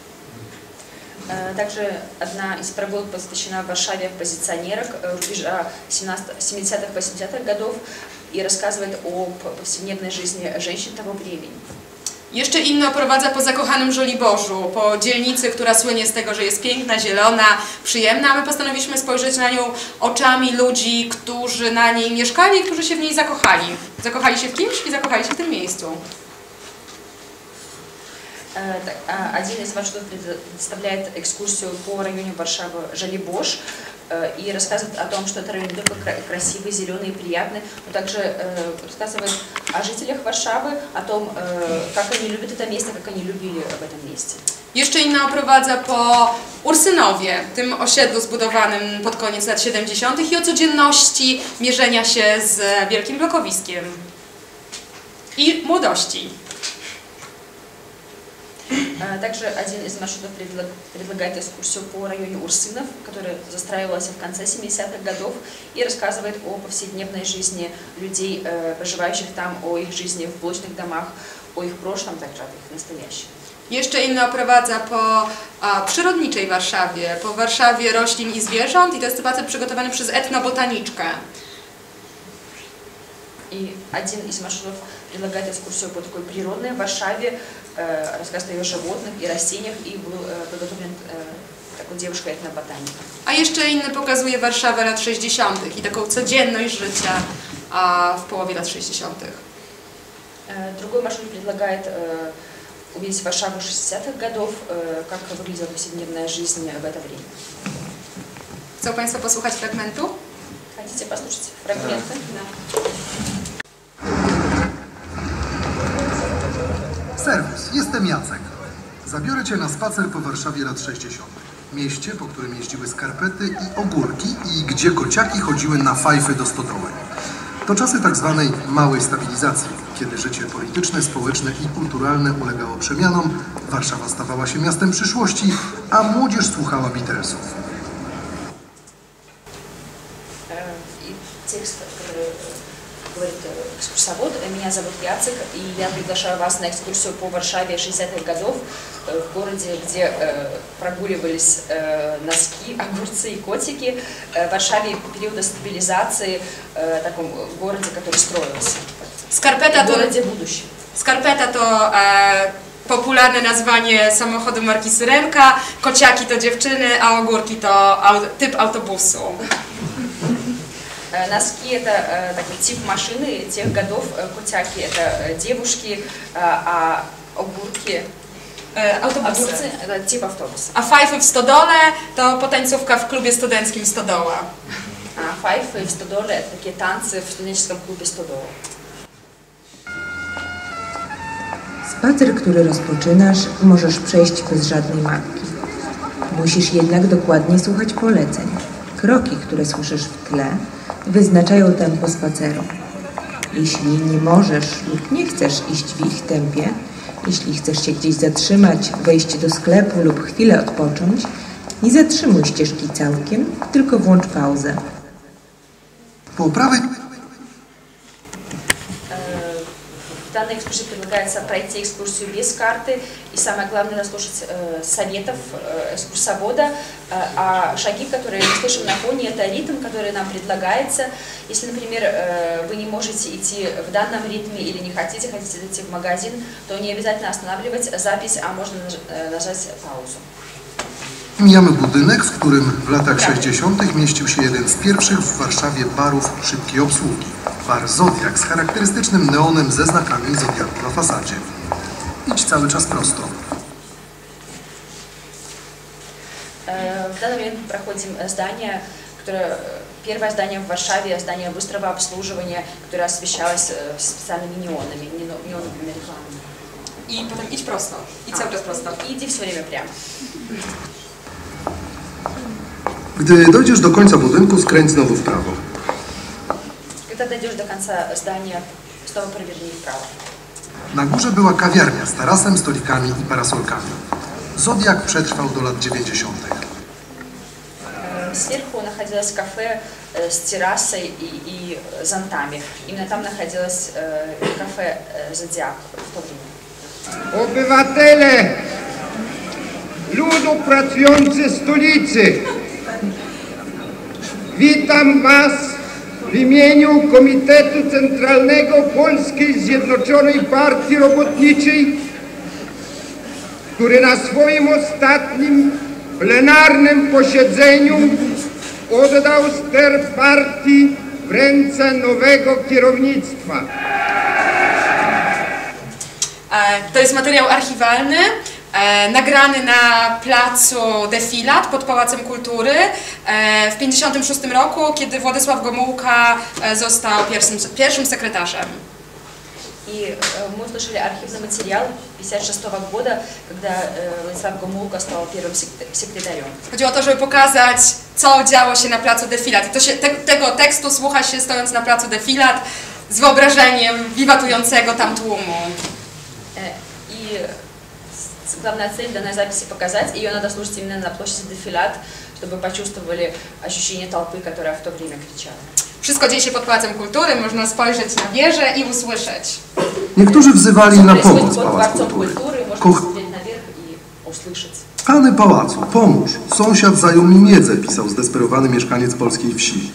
Также одна из прогулок посвящена Варшаве позиционерок рубежа 70-х, 80-х годов и рассказывает о повседневной жизни женщин того времени. Jeszcze inny oprowadza po zakochanym Żoliborzu, po dzielnicy, która słynie z tego, że jest piękna, zielona, przyjemna, a my postanowiliśmy spojrzeć na nią oczami ludzi, którzy na niej mieszkali i którzy się w niej zakochali. Zakochali się w kimś i zakochali się w tym miejscu. Один из маршрутов представляет экскурсию по району Варшавы Жолибож и рассказывает о том, что это район не только красивый, зеленый и приятный, но также рассказывает о жителях Варшавы, о том, как они любят это место, как они любили в этом месте. Jeszcze inna oprowadza po Ursynowie, tym osiedlu zbudowanym pod koniec lat 70. i o codzienności mierzenia się z wielkim blokowiskiem i młodości. Также один из маршрутов предлагает экскурсию по району Урсынов, который застраивался в конце 70-х годов и рассказывает о повседневной жизни людей, проживающих там, о их жизни в блочных домах, о их прошлом, также об их настоящем. Jeszcze inny oprowadza po przyrodniczej Warszawie, po Warszawie roślin i zwierząt i to jest spacer przygotowany przez etnobotaniczkę. И один из маршрутов предлагает экскурсию по такой природной Варшаве, рассказывает о животных и растениях, и был подготовлен такой девушкой-этноботаником. A jeszcze inny pokazuje Warszawę lat 60. i taką codzienność życia w połowie lat 60. Другой маршрут предлагает увидеть Варшаву 60-х годов, как выглядела повседневная жизнь в это время. Chcą Państwo posłuchać fragmentu? Хотите послушать фрагменты? Да. Serwus, jestem Jacek. Zabiorę Cię na spacer po Warszawie lat 60. Mieście, po którym jeździły skarpety i ogórki i gdzie kociaki chodziły na fajfy do stodoły. To czasy tak zwanej małej stabilizacji, kiedy życie polityczne, społeczne i kulturalne ulegało przemianom, Warszawa stawała się miastem przyszłości, a młodzież słuchała Beatlesów. Текст, который говорит экскурсовод. Меня зовут Яцек, и я приглашаю вас на экскурсию по Варшаве 60-х годов, в городе, где прогуливались носки, огурцы и котики. В Варшаве периода стабилизации, таком городе, который строился. Skarpeta to, городе будущего. Skarpeta to popularne nazwanie samochodu marki Syrenka, kociaki to dziewczyny, a ogórki to typ autobusu. Носки – это такой тип машины тех годов, кутяки – это девушки, а огурки – огурцы – это тип автобуса. A fajfy w stodole to potańcówka w klubie studenckim Stodoła. А файфы в стодоле – это такие танцы в студенческом клубе Стодола. Spacer, który rozpoczynasz, możesz przejść bez żadnej mapki. Musisz jednak dokładnie słuchać poleceń. Kroki, które słyszysz w tle, wyznaczają tempo spaceru. Jeśli nie możesz lub nie chcesz iść w ich tempie, jeśli chcesz się gdzieś zatrzymać, wejść do sklepu lub chwilę odpocząć, nie zatrzymuj ścieżki całkiem, tylko włącz pauzę. Po prawej... В данной экскурсии предлагается пройти экскурсию без карты и самое главное наслушать советов экскурсовода, а шаги, которые мы слышим на фоне, это ритм, который нам предлагается. Если, например, вы не можете идти в данном ритме или не хотите идти в магазин, то не обязательно останавливать запись, а можно нажать паузу. Mijamy budynek, w którym w latach 60. mieścił się jeden z pierwszych w Warszawie barów szybkiej obsługi. Bar Zodiak z charakterystycznym neonem ze znakami Zodiaku na fasadzie. Idź cały czas prosto. В данный момент мы проходим здание, которое первое здание в Варшаве, здание быстрого обслуживания, которое освещалось специальными неонами, неоновыми рекламами. I potem idź prosto. I cały czas prosto. Иди все время прямо. Gdy dojdziesz do końca budynku, skręć znowu w prawo. Когда дойдешь до конца здания, снова поверни вправо. Na górze była kawiarnia z tarasem, stolikami i parasolkami. Zodiak przetrwał do lat 90. Сверху находилось кафе с террасой и зонтами. Именно там находилось кафе «Зодиак» в то время. Obywatele, ludu pracujący stolicy, witam Was w imieniu Komitetu Centralnego Polskiej Zjednoczonej Partii Robotniczej, który na swoim ostatnim plenarnym posiedzeniu oddał ster partii w ręce nowego kierownictwa. To jest materiał archiwalny, nagrany na placu Defilat pod Pałacem Kultury w 1956 roku, kiedy Władysław Gomułka został pierwszym sekretarzem. И мы услышали архивный материал 1956 года, когда Władysław Gomułka stał первым секретарем. Chodzi o to, żeby pokazać, co działo się na placu Defilat. Tego tekstu słucha się stojąc na placu Defilat z wyobrażeniem wiwatującego tam tłumu. И главная цель данной записи показать, ее надо слушать именно на площади Дефилат, чтобы почувствовали ощущение толпы, которая в то время кричала. Wszystko dzieje się pod Pałacem Kultury, można spojrzeć na wieżę i usłyszeć. Niektórzy wzywali na pomoc Pałac Kultury. Kochany pałacu, pomóż! Sąsiad zajął mi miedzę, pisał zdesperowany mieszkaniec polskiej wsi.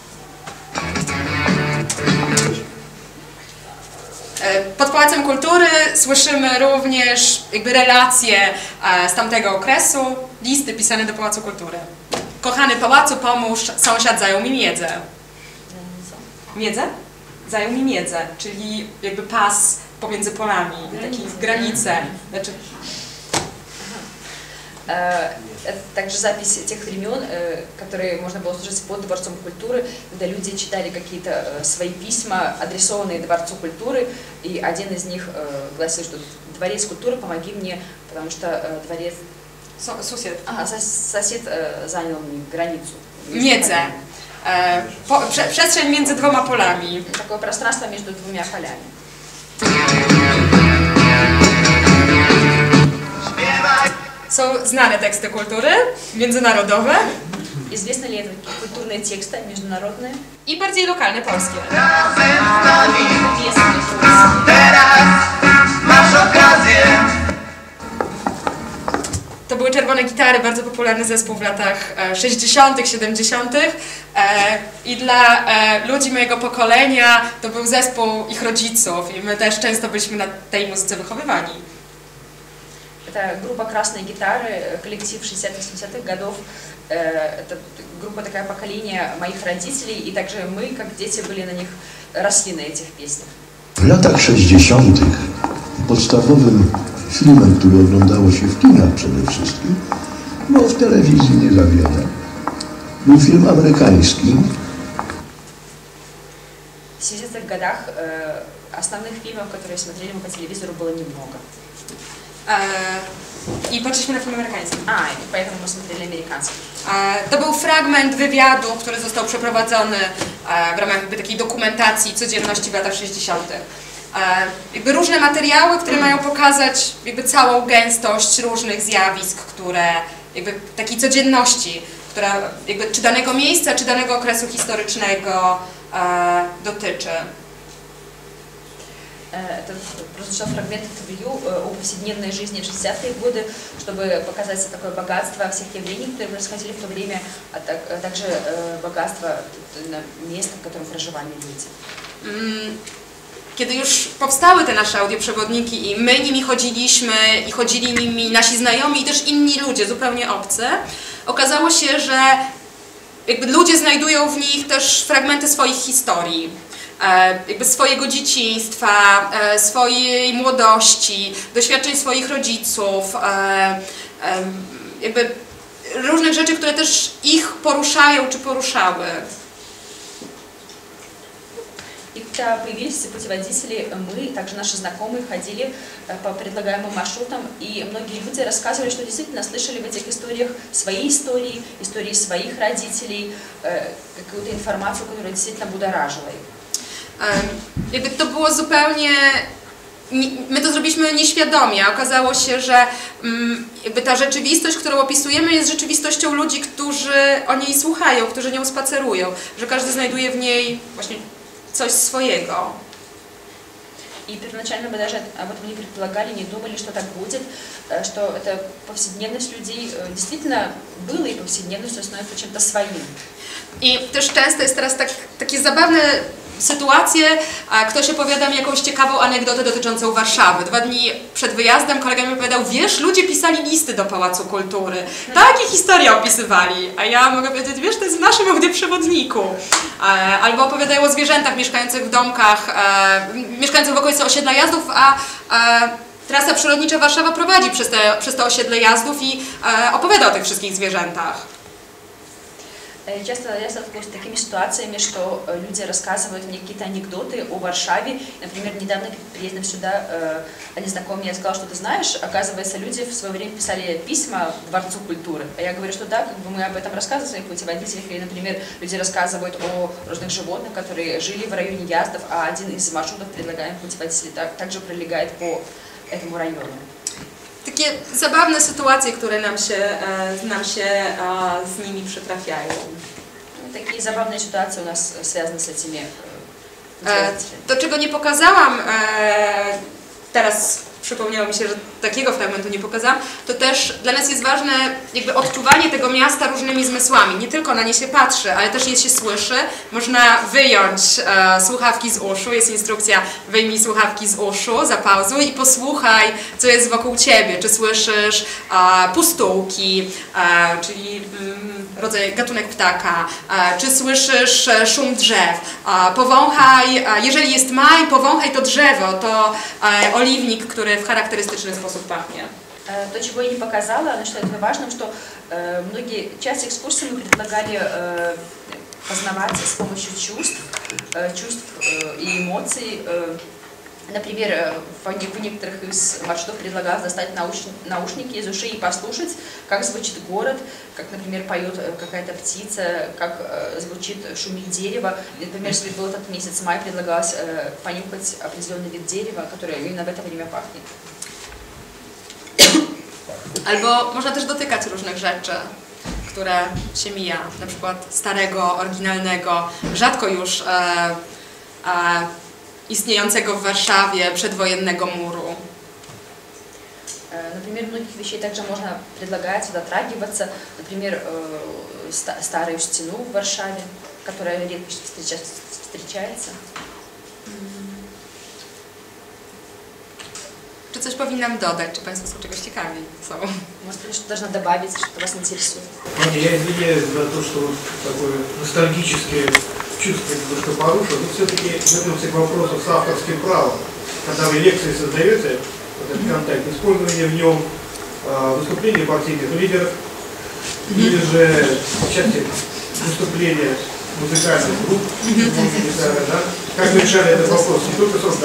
Pod Pałacem Kultury słyszymy również relacje z tamtego okresu, listy pisane do Pałacu Kultury. Kochany pałacu, pomóż, sąsiad zajął mi miedzę. Miedzę? Zajął mi miedzę, czyli pas pomiędzy polami, takie granice. Znaczy... Это также запись тех времен, которые можно было слушать под Дворцом культуры, когда люди читали какие-то свои письма, адресованные Дворцу культуры, и один из них гласил, что Дворец культуры, помоги мне, потому что дворец... Сосед. Сосед занял мне границу. Miedzę. Przestrzeń między dwoma polami. Такое пространство между двумя полями. Są znane teksty kultury, międzynarodowe. Известны ли это культурные тексты международные? I bardziej lokalne, polskie. To były Czerwone Gitary, bardzo popularny zespół w latach 60., 70. I dla ludzi mojego pokolenia to był zespół ich rodziców i my też często byliśmy na tej muzyce wychowywani. Это группа «Красные гитары», коллектив 60-70-х годов. Это группа такая поколения моих родителей, и также мы, как дети, были на них, росли на этих песнях. W latach 60. podstawowym filmem, który oglądało się w kinach przede wszystkim, bo w telewizji nie za wiele, był film amerykański. В 70-х годах основных фильмов, которые смотрели мы по телевизору, было немного. I patrzyliśmy na film amerykański. I поэтому мы смотрели американский. To był fragment wywiadu, który został przeprowadzony w ramach takiej dokumentacji codzienności w latach 60. Różne materiały, które mają pokazać całą gęstość różnych zjawisk, które takiej codzienności, która czy danego miejsca, czy danego okresu historycznego dotyczy. Это прозвучал фрагмент интервью о повседневной жизни в 60-е годы, чтобы показать такое богатство всех явлений, которые происходили в то время, а также богатство места, в котором проживали люди. Kiedy już powstały te nasze audioprzewodniki i my nimi chodziliśmy i chodzili nimi nasi znajomi i też inni ludzie zupełnie obcy, okazało się, że ludzie znajdują w nich też fragmenty swoich historii. Swojego dzieciństwa, swojej młodości, doświadczeń swoich rodziców, różnych rzeczy, które też ich poruszają czy poruszały. И когда появились путеводители, мы, также наши знакомые, ходили по предлагаемым маршрутам, и многие люди рассказывали, что действительно слышали в этих историях свои истории, истории своих родителей, какую-то информацию, которая действительно будоражила их. To było zupełnie my to zrobiliśmy nieświadomie. Okazało się, że jakby ta rzeczywistość, którą opisujemy, jest rzeczywistością ludzi, którzy o niej słuchają, którzy nią spacerują, że każdy znajduje w niej właśnie coś swojego. И первоначально мы даже об этом не предполагали, не думали, что так будет, что эта повседневность людей действительно была и повседневностью становится чем-то своим. I też często jest teraz takie zabawne sytuacje, ktoś opowiada mi jakąś ciekawą anegdotę dotyczącą Warszawy. 2 dni przed wyjazdem kolega mi opowiadał, wiesz, ludzie pisali listy do Pałacu Kultury. Takie historie opisywali. A ja mogę powiedzieć, wiesz, to jest w naszym audioprzewodniku. Albo opowiadają o zwierzętach mieszkających w domkach, mieszkających w okolicy osiedla Jazdów, a trasa przyrodnicza Warszawa prowadzi przez te osiedle Jazdów i opowiada o tych wszystkich zwierzętach. Часто я сталкиваюсь с такими ситуациями, что люди рассказывают мне какие-то анекдоты о Варшаве. Например, недавно перед приездом сюда один знакомый мне сказал, что ты знаешь, оказывается, люди в свое время писали письма Дворцу культуры. А я говорю, что да, как бы мы об этом рассказываем в своих путеводителях. Или, например, люди рассказывают о разных животных, которые жили в районе Яздов, а один из маршрутов, предлагаемых путеводителей, также пролегает по этому району. Takie zabawne sytuacje, które nam się z nimi przytrafiają. Takie zabawne sytuacje u nas związane z tymi. To, czego nie pokazałam, teraz przypomniało mi się, że takiego fragmentu nie pokazałam, to też dla nas jest ważne jakby odczuwanie tego miasta różnymi zmysłami. Nie tylko na nie się patrzy, ale też je się słyszy. Można wyjąć słuchawki z uszu, jest instrukcja, wyjmij słuchawki z uszu, zapauzuj i posłuchaj, co jest wokół ciebie. Czy słyszysz pustułki, czyli rodzaj, gatunek ptaka, czy słyszysz szum drzew. Powąchaj, jeżeli jest maj, powąchaj to drzewo, to oliwnik, który w charakterystyczny sposób пахнет. То, чего я не показала, но что это важно, что часть экскурсий мы предлагали познавать с помощью чувств и эмоций. Например, в некоторых из маршрутов предлагалось достать наушники из ушей и послушать, как звучит город, как, например, поет какая-то птица, как звучит, шумит дерево. Например, если был этот месяц май, предлагалось понюхать определенный вид дерева, которое именно в это время пахнет. Albo można też dotykać różnych rzeczy, które się mija, na przykład starego, oryginalnego, rzadko już istniejącego w Warszawie przedwojennego muru. Например, многих вещей также можно предлагать, дотрагиваться. Например, старую стену в Варшаве, которая редко встречается. Czy coś powinnam dodać? Czy Państwo są czegoś ciekawi? Может, что должна добавить, что вас интересует? Я извиняюсь за то, что такое ностальгическое чувство немножко порушу, но все-таки вернемся к вопросу с авторским правом. Когда вы лекции создаете, этот контакт, использование в нем выступлений партийных лидеров или же части выступления музыкальных групп, да? Как вы решали этот вопрос, не только с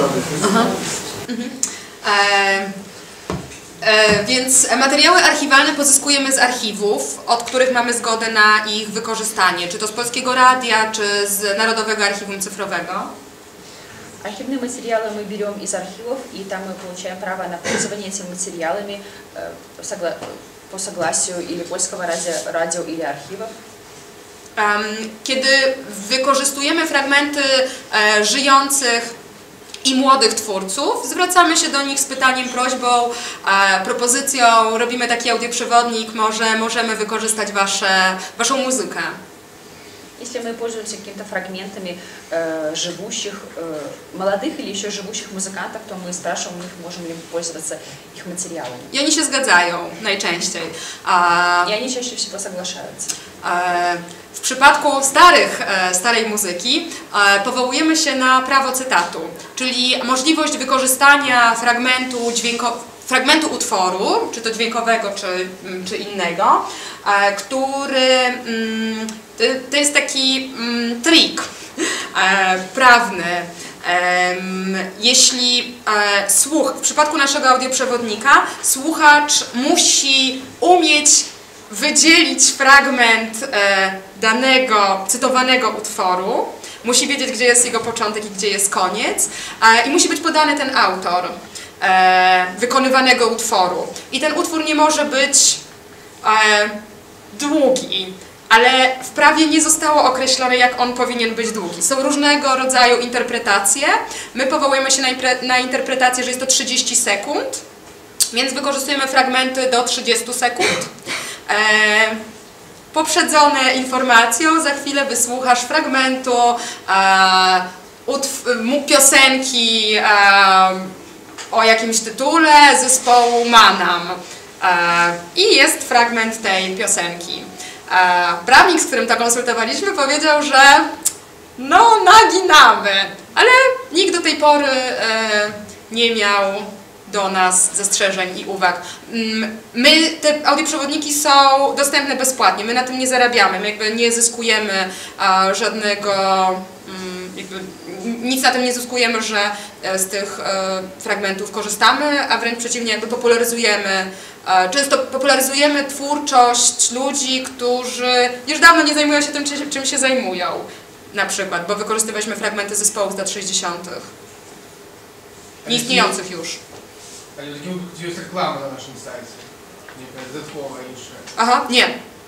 Więc materiały archiwalne pozyskujemy z archiwów, od których mamy zgodę na ich wykorzystanie, czy to z Polskiego Radia, czy z Narodowego Archiwum Cyfrowego. Архивные материалы мы берем из архивов, и там мы получаем право на пользование этими материалами по согласию или Польского радио или архивов. Kiedy wykorzystujemy fragmenty żyjących i młodych twórców, zwracamy się do nich z pytaniem, prośbą, propozycją, robimy taki audioprzewodnik, może możemy wykorzystać Waszą muzykę. Если мы пользуемся какими-то фрагментами живущих, молодых или еще живущих музыкантов, то мы спрашиваем у них, можем ли пользоваться их материалами. I oni się zgadzają najczęściej. I oni чаще всего соглашаются. W przypadku starej muzyki powołujemy się na prawo cytatu, czyli możliwość wykorzystania fragmentu utworu, czy to dźwiękowego, czy innego, który to jest taki trik prawny. Jeśli w przypadku naszego audioprzewodnika słuchacz musi umieć wydzielić fragment danego cytowanego utworu, musi wiedzieć, gdzie jest jego początek i gdzie jest koniec, i musi być podany ten autor. wykonywanego utworu. I ten utwór nie może być długi, ale w prawie nie zostało określone, jak on powinien być długi. Są różnego rodzaju interpretacje. My powołujemy się na interpretację, że jest to 30 sekund, więc wykorzystujemy fragmenty do 30 sekund. Poprzedzone informacją, za chwilę wysłuchasz fragmentu piosenki o jakimś tytule zespołu Manam. I jest fragment tej piosenki. Prawnik, z którym to konsultowaliśmy, powiedział, że no naginamy, ale nikt do tej pory nie miał do nas zastrzeżeń i uwag. Te audioprzewodniki są dostępne bezpłatnie, my na tym nie zarabiamy, my jakby nie zyskujemy żadnego, nic na tym nie zyskujemy, że z tych fragmentów korzystamy, a wręcz przeciwnie, jakby często popularyzujemy twórczość ludzi, którzy już dawno nie zajmują się tym, czym się zajmują, na przykład, bo wykorzystywaliśmy fragmenty zespołów z lat 60. Nieistniejących już. Ale gdzie jest reklama na naszym sajcie? Nie wiem, zespołowa jeszcze. Aha, nie.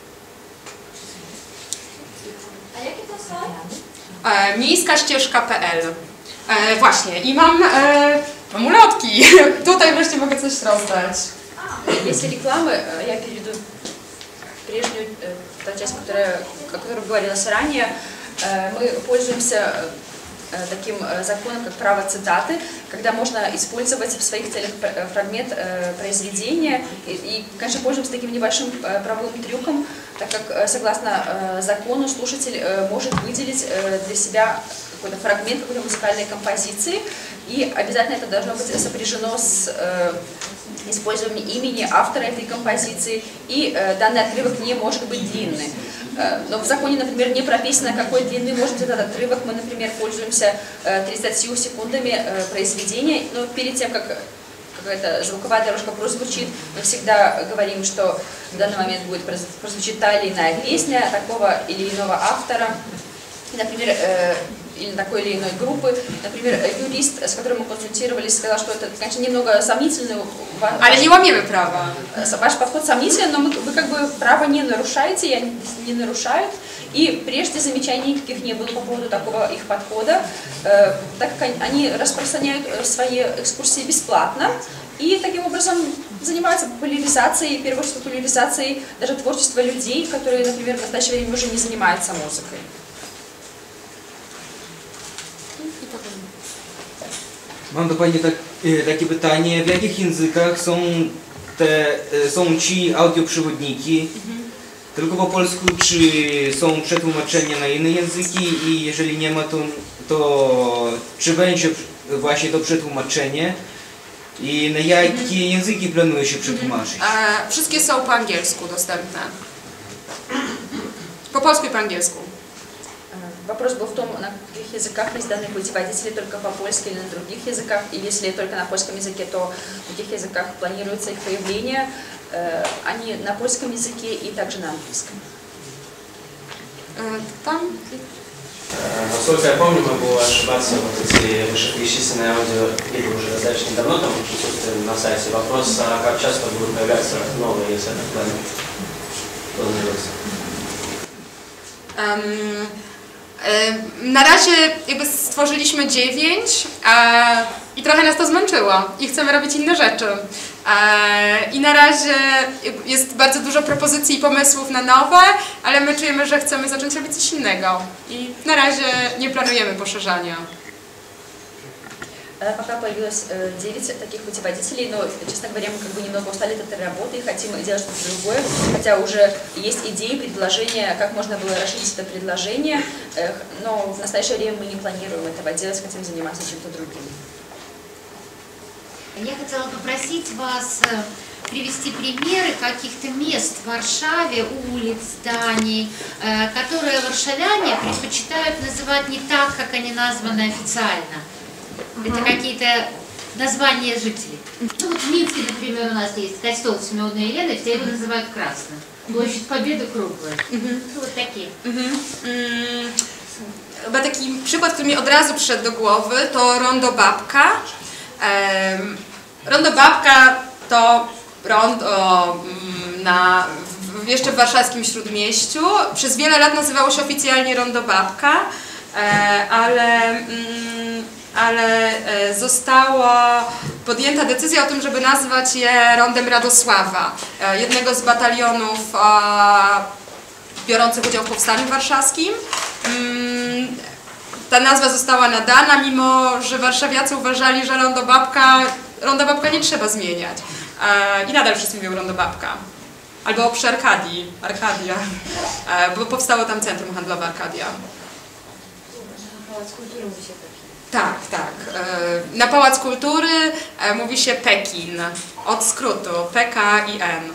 A jaki to są? Miejskaścieżka.pl. Właśnie, i mam ulotki. Tutaj wreszcie mogę coś rozdać. Если рекламы, я перейду прежнюю та часть, о которой говорилось ранее. Мы пользуемся таким законом, как право цитаты, когда можно использовать в своих целях фрагмент произведения. И, конечно, пользуемся таким небольшим правовым трюком, так как, согласно закону, слушатель может выделить для себя какой-то фрагмент какой-то музыкальной композиции, и обязательно это должно быть сопряжено с использованием имени автора этой композиции, и данный отрывок не может быть длинный. Но в законе, например, не прописано, какой длины может быть этот отрывок. Мы, например, пользуемся 30 секундами произведения, но перед тем, как какая-то звуковая дорожка прозвучит, мы всегда говорим, что в данный момент будет прозвучит та или иная песня такого или иного автора, например, или такой или иной группы. Например, юрист, с которым мы консультировались, сказал, что это, конечно, немного сомнительно. Але не łamiemy prawa. Ваш подход сомнителен, но вы как бы право не нарушаете, и они не нарушают. И прежде замечаний никаких не было по поводу такого их подхода, так как они распространяют свои экскурсии бесплатно. И таким образом занимаются популяризацией, в первую очередь популяризацией даже творчества людей, которые, например, в настоящее время уже не занимаются музыкой. Mam do Pani takie pytanie, w jakich językach są ci audioprzewodniki? Tylko po polsku, czy są przetłumaczenia na inne języki i jeżeli nie ma, to czy będzie właśnie to przetłumaczenie i na jakie języki planuje się przetłumaczyć? Wszystkie są po angielsku dostępne. Po polsku i po angielsku. Вопрос был в том, на каких языках есть данные путеводители, только по-польски или на других языках, и если только на польском языке, то в каких языках планируется их появление. Они на польском языке и также на английском. Там? Насколько я помню, могу ошибаться, вот эти вышеперечисленные аудио или уже достаточно давно там присутствуют на сайте. Вопрос, а как часто будут появляться новые, если это планируется? Na razie jakby stworzyliśmy 9 i trochę nas to zmęczyło i chcemy robić inne rzeczy. I na razie jest bardzo dużo propozycji i pomysłów na nowe, ale my czujemy, że chcemy zacząć robić coś innego i na razie nie planujemy poszerzania. Пока появилось 9 таких путеводителей, но, честно говоря, мы как бы немного устали от этой работы и хотим делать что-то другое, хотя уже есть идеи, предложения, как можно было расширить это предложение, но в настоящее время мы не планируем этого делать, хотим заниматься чем-то другим. Я хотела попросить вас привести примеры каких-то мест в Варшаве, улиц, зданий, которые варшавяне предпочитают называть не так, как они названы официально. Это какие-то названия жителей. Ну вот в Минске, например, у нас есть костел Симеона и Елены, все его называют красным. Площадь Победы круглая. Вот такие. Chyba taki przykład, który mi od razu przyszedł do głowy, to Rondo Babka. Rondo Babka to rondo jeszcze w warszawskim Śródmieściu. Przez wiele lat nazywało się oficjalnie Rondo Babka, ale została podjęta decyzja o tym, żeby nazwać je Rondem Radosława, jednego z batalionów biorących udział w Powstaniu Warszawskim. Ta nazwa została nadana, mimo że warszawiacy uważali, że Rondo Babka nie trzeba zmieniać. I nadal wszyscy mówią Rondo Babka. Albo przy Arkadii, Arkadia, bo powstało tam centrum handlowe Arkadia. Pałac Kultury mówi się Pekin. Tak, tak. Na Pałac Kultury mówi się Pekin, od skrótu PKIN.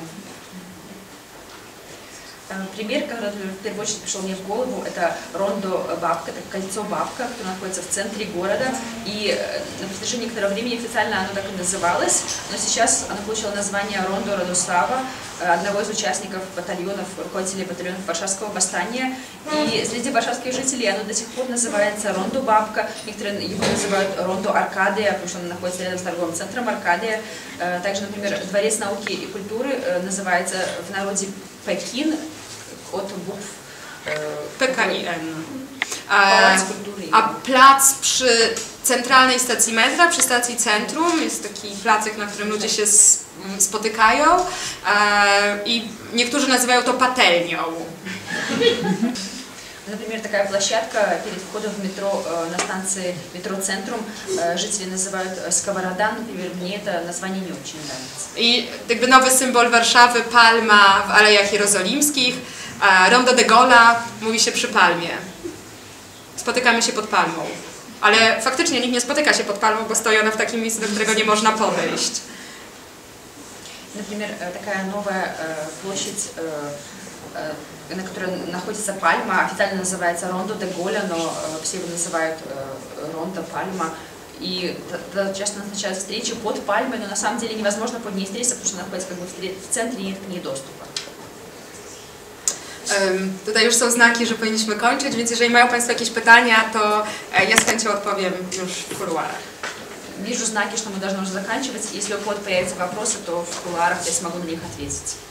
Пример, который в первую очередь пришел мне в голову, это рондо Бабка, это кольцо Бабка, которое находится в центре города. И на протяжении некоторого времени официально оно так и называлось, но сейчас оно получило название рондо Радослава, одного из участников батальонов, руководителей батальонов Варшавского восстания. И среди варшавских жителей оно до сих пор называется рондо Бабка, некоторые его называют рондо Аркадия, потому что оно находится рядом с торговым центром Аркадия. Также, например, Дворец науки и культуры называется в народе Пекин, od bukw PKIN. A plac przy centralnej stacji metra, przy stacji centrum, jest taki placek, na którym ludzie się spotykają i niektórzy nazywają to patelnią. Например, такая площадка перед входом в метро, на станции метро Центрум, жители называют Сковорода, например, мне это название не очень нравится. I jakby nowy symbol Warszawy, palma w Alejach Jerozolimskich, Rondo de Gaulle'a mówi się przy palmie. Spotykamy się pod palmą. Ale faktycznie nikt nie spotyka się pod palmą, bo stoi ona w takim miejscu, do którego nie można podejść. Например, такая новая площадь, на которой находится пальма, официально называется Рондо де Голля, но все его называют Рондо Пальма. И часто назначают встречи под пальмой, но на самом деле невозможно под ней встретиться, потому что она находится как бы в центре и нет к ней доступа. Tutaj już są znaki, że powinniśmy kończyć, więc jeżeli mają Państwo jakieś pytania, to ja z chęcią odpowiem już w kuluarach. Вижу знаки, что мы должны уже заканчивать. Если у кого-то появятся вопросы, то в кулуарах я смогу на них ответить.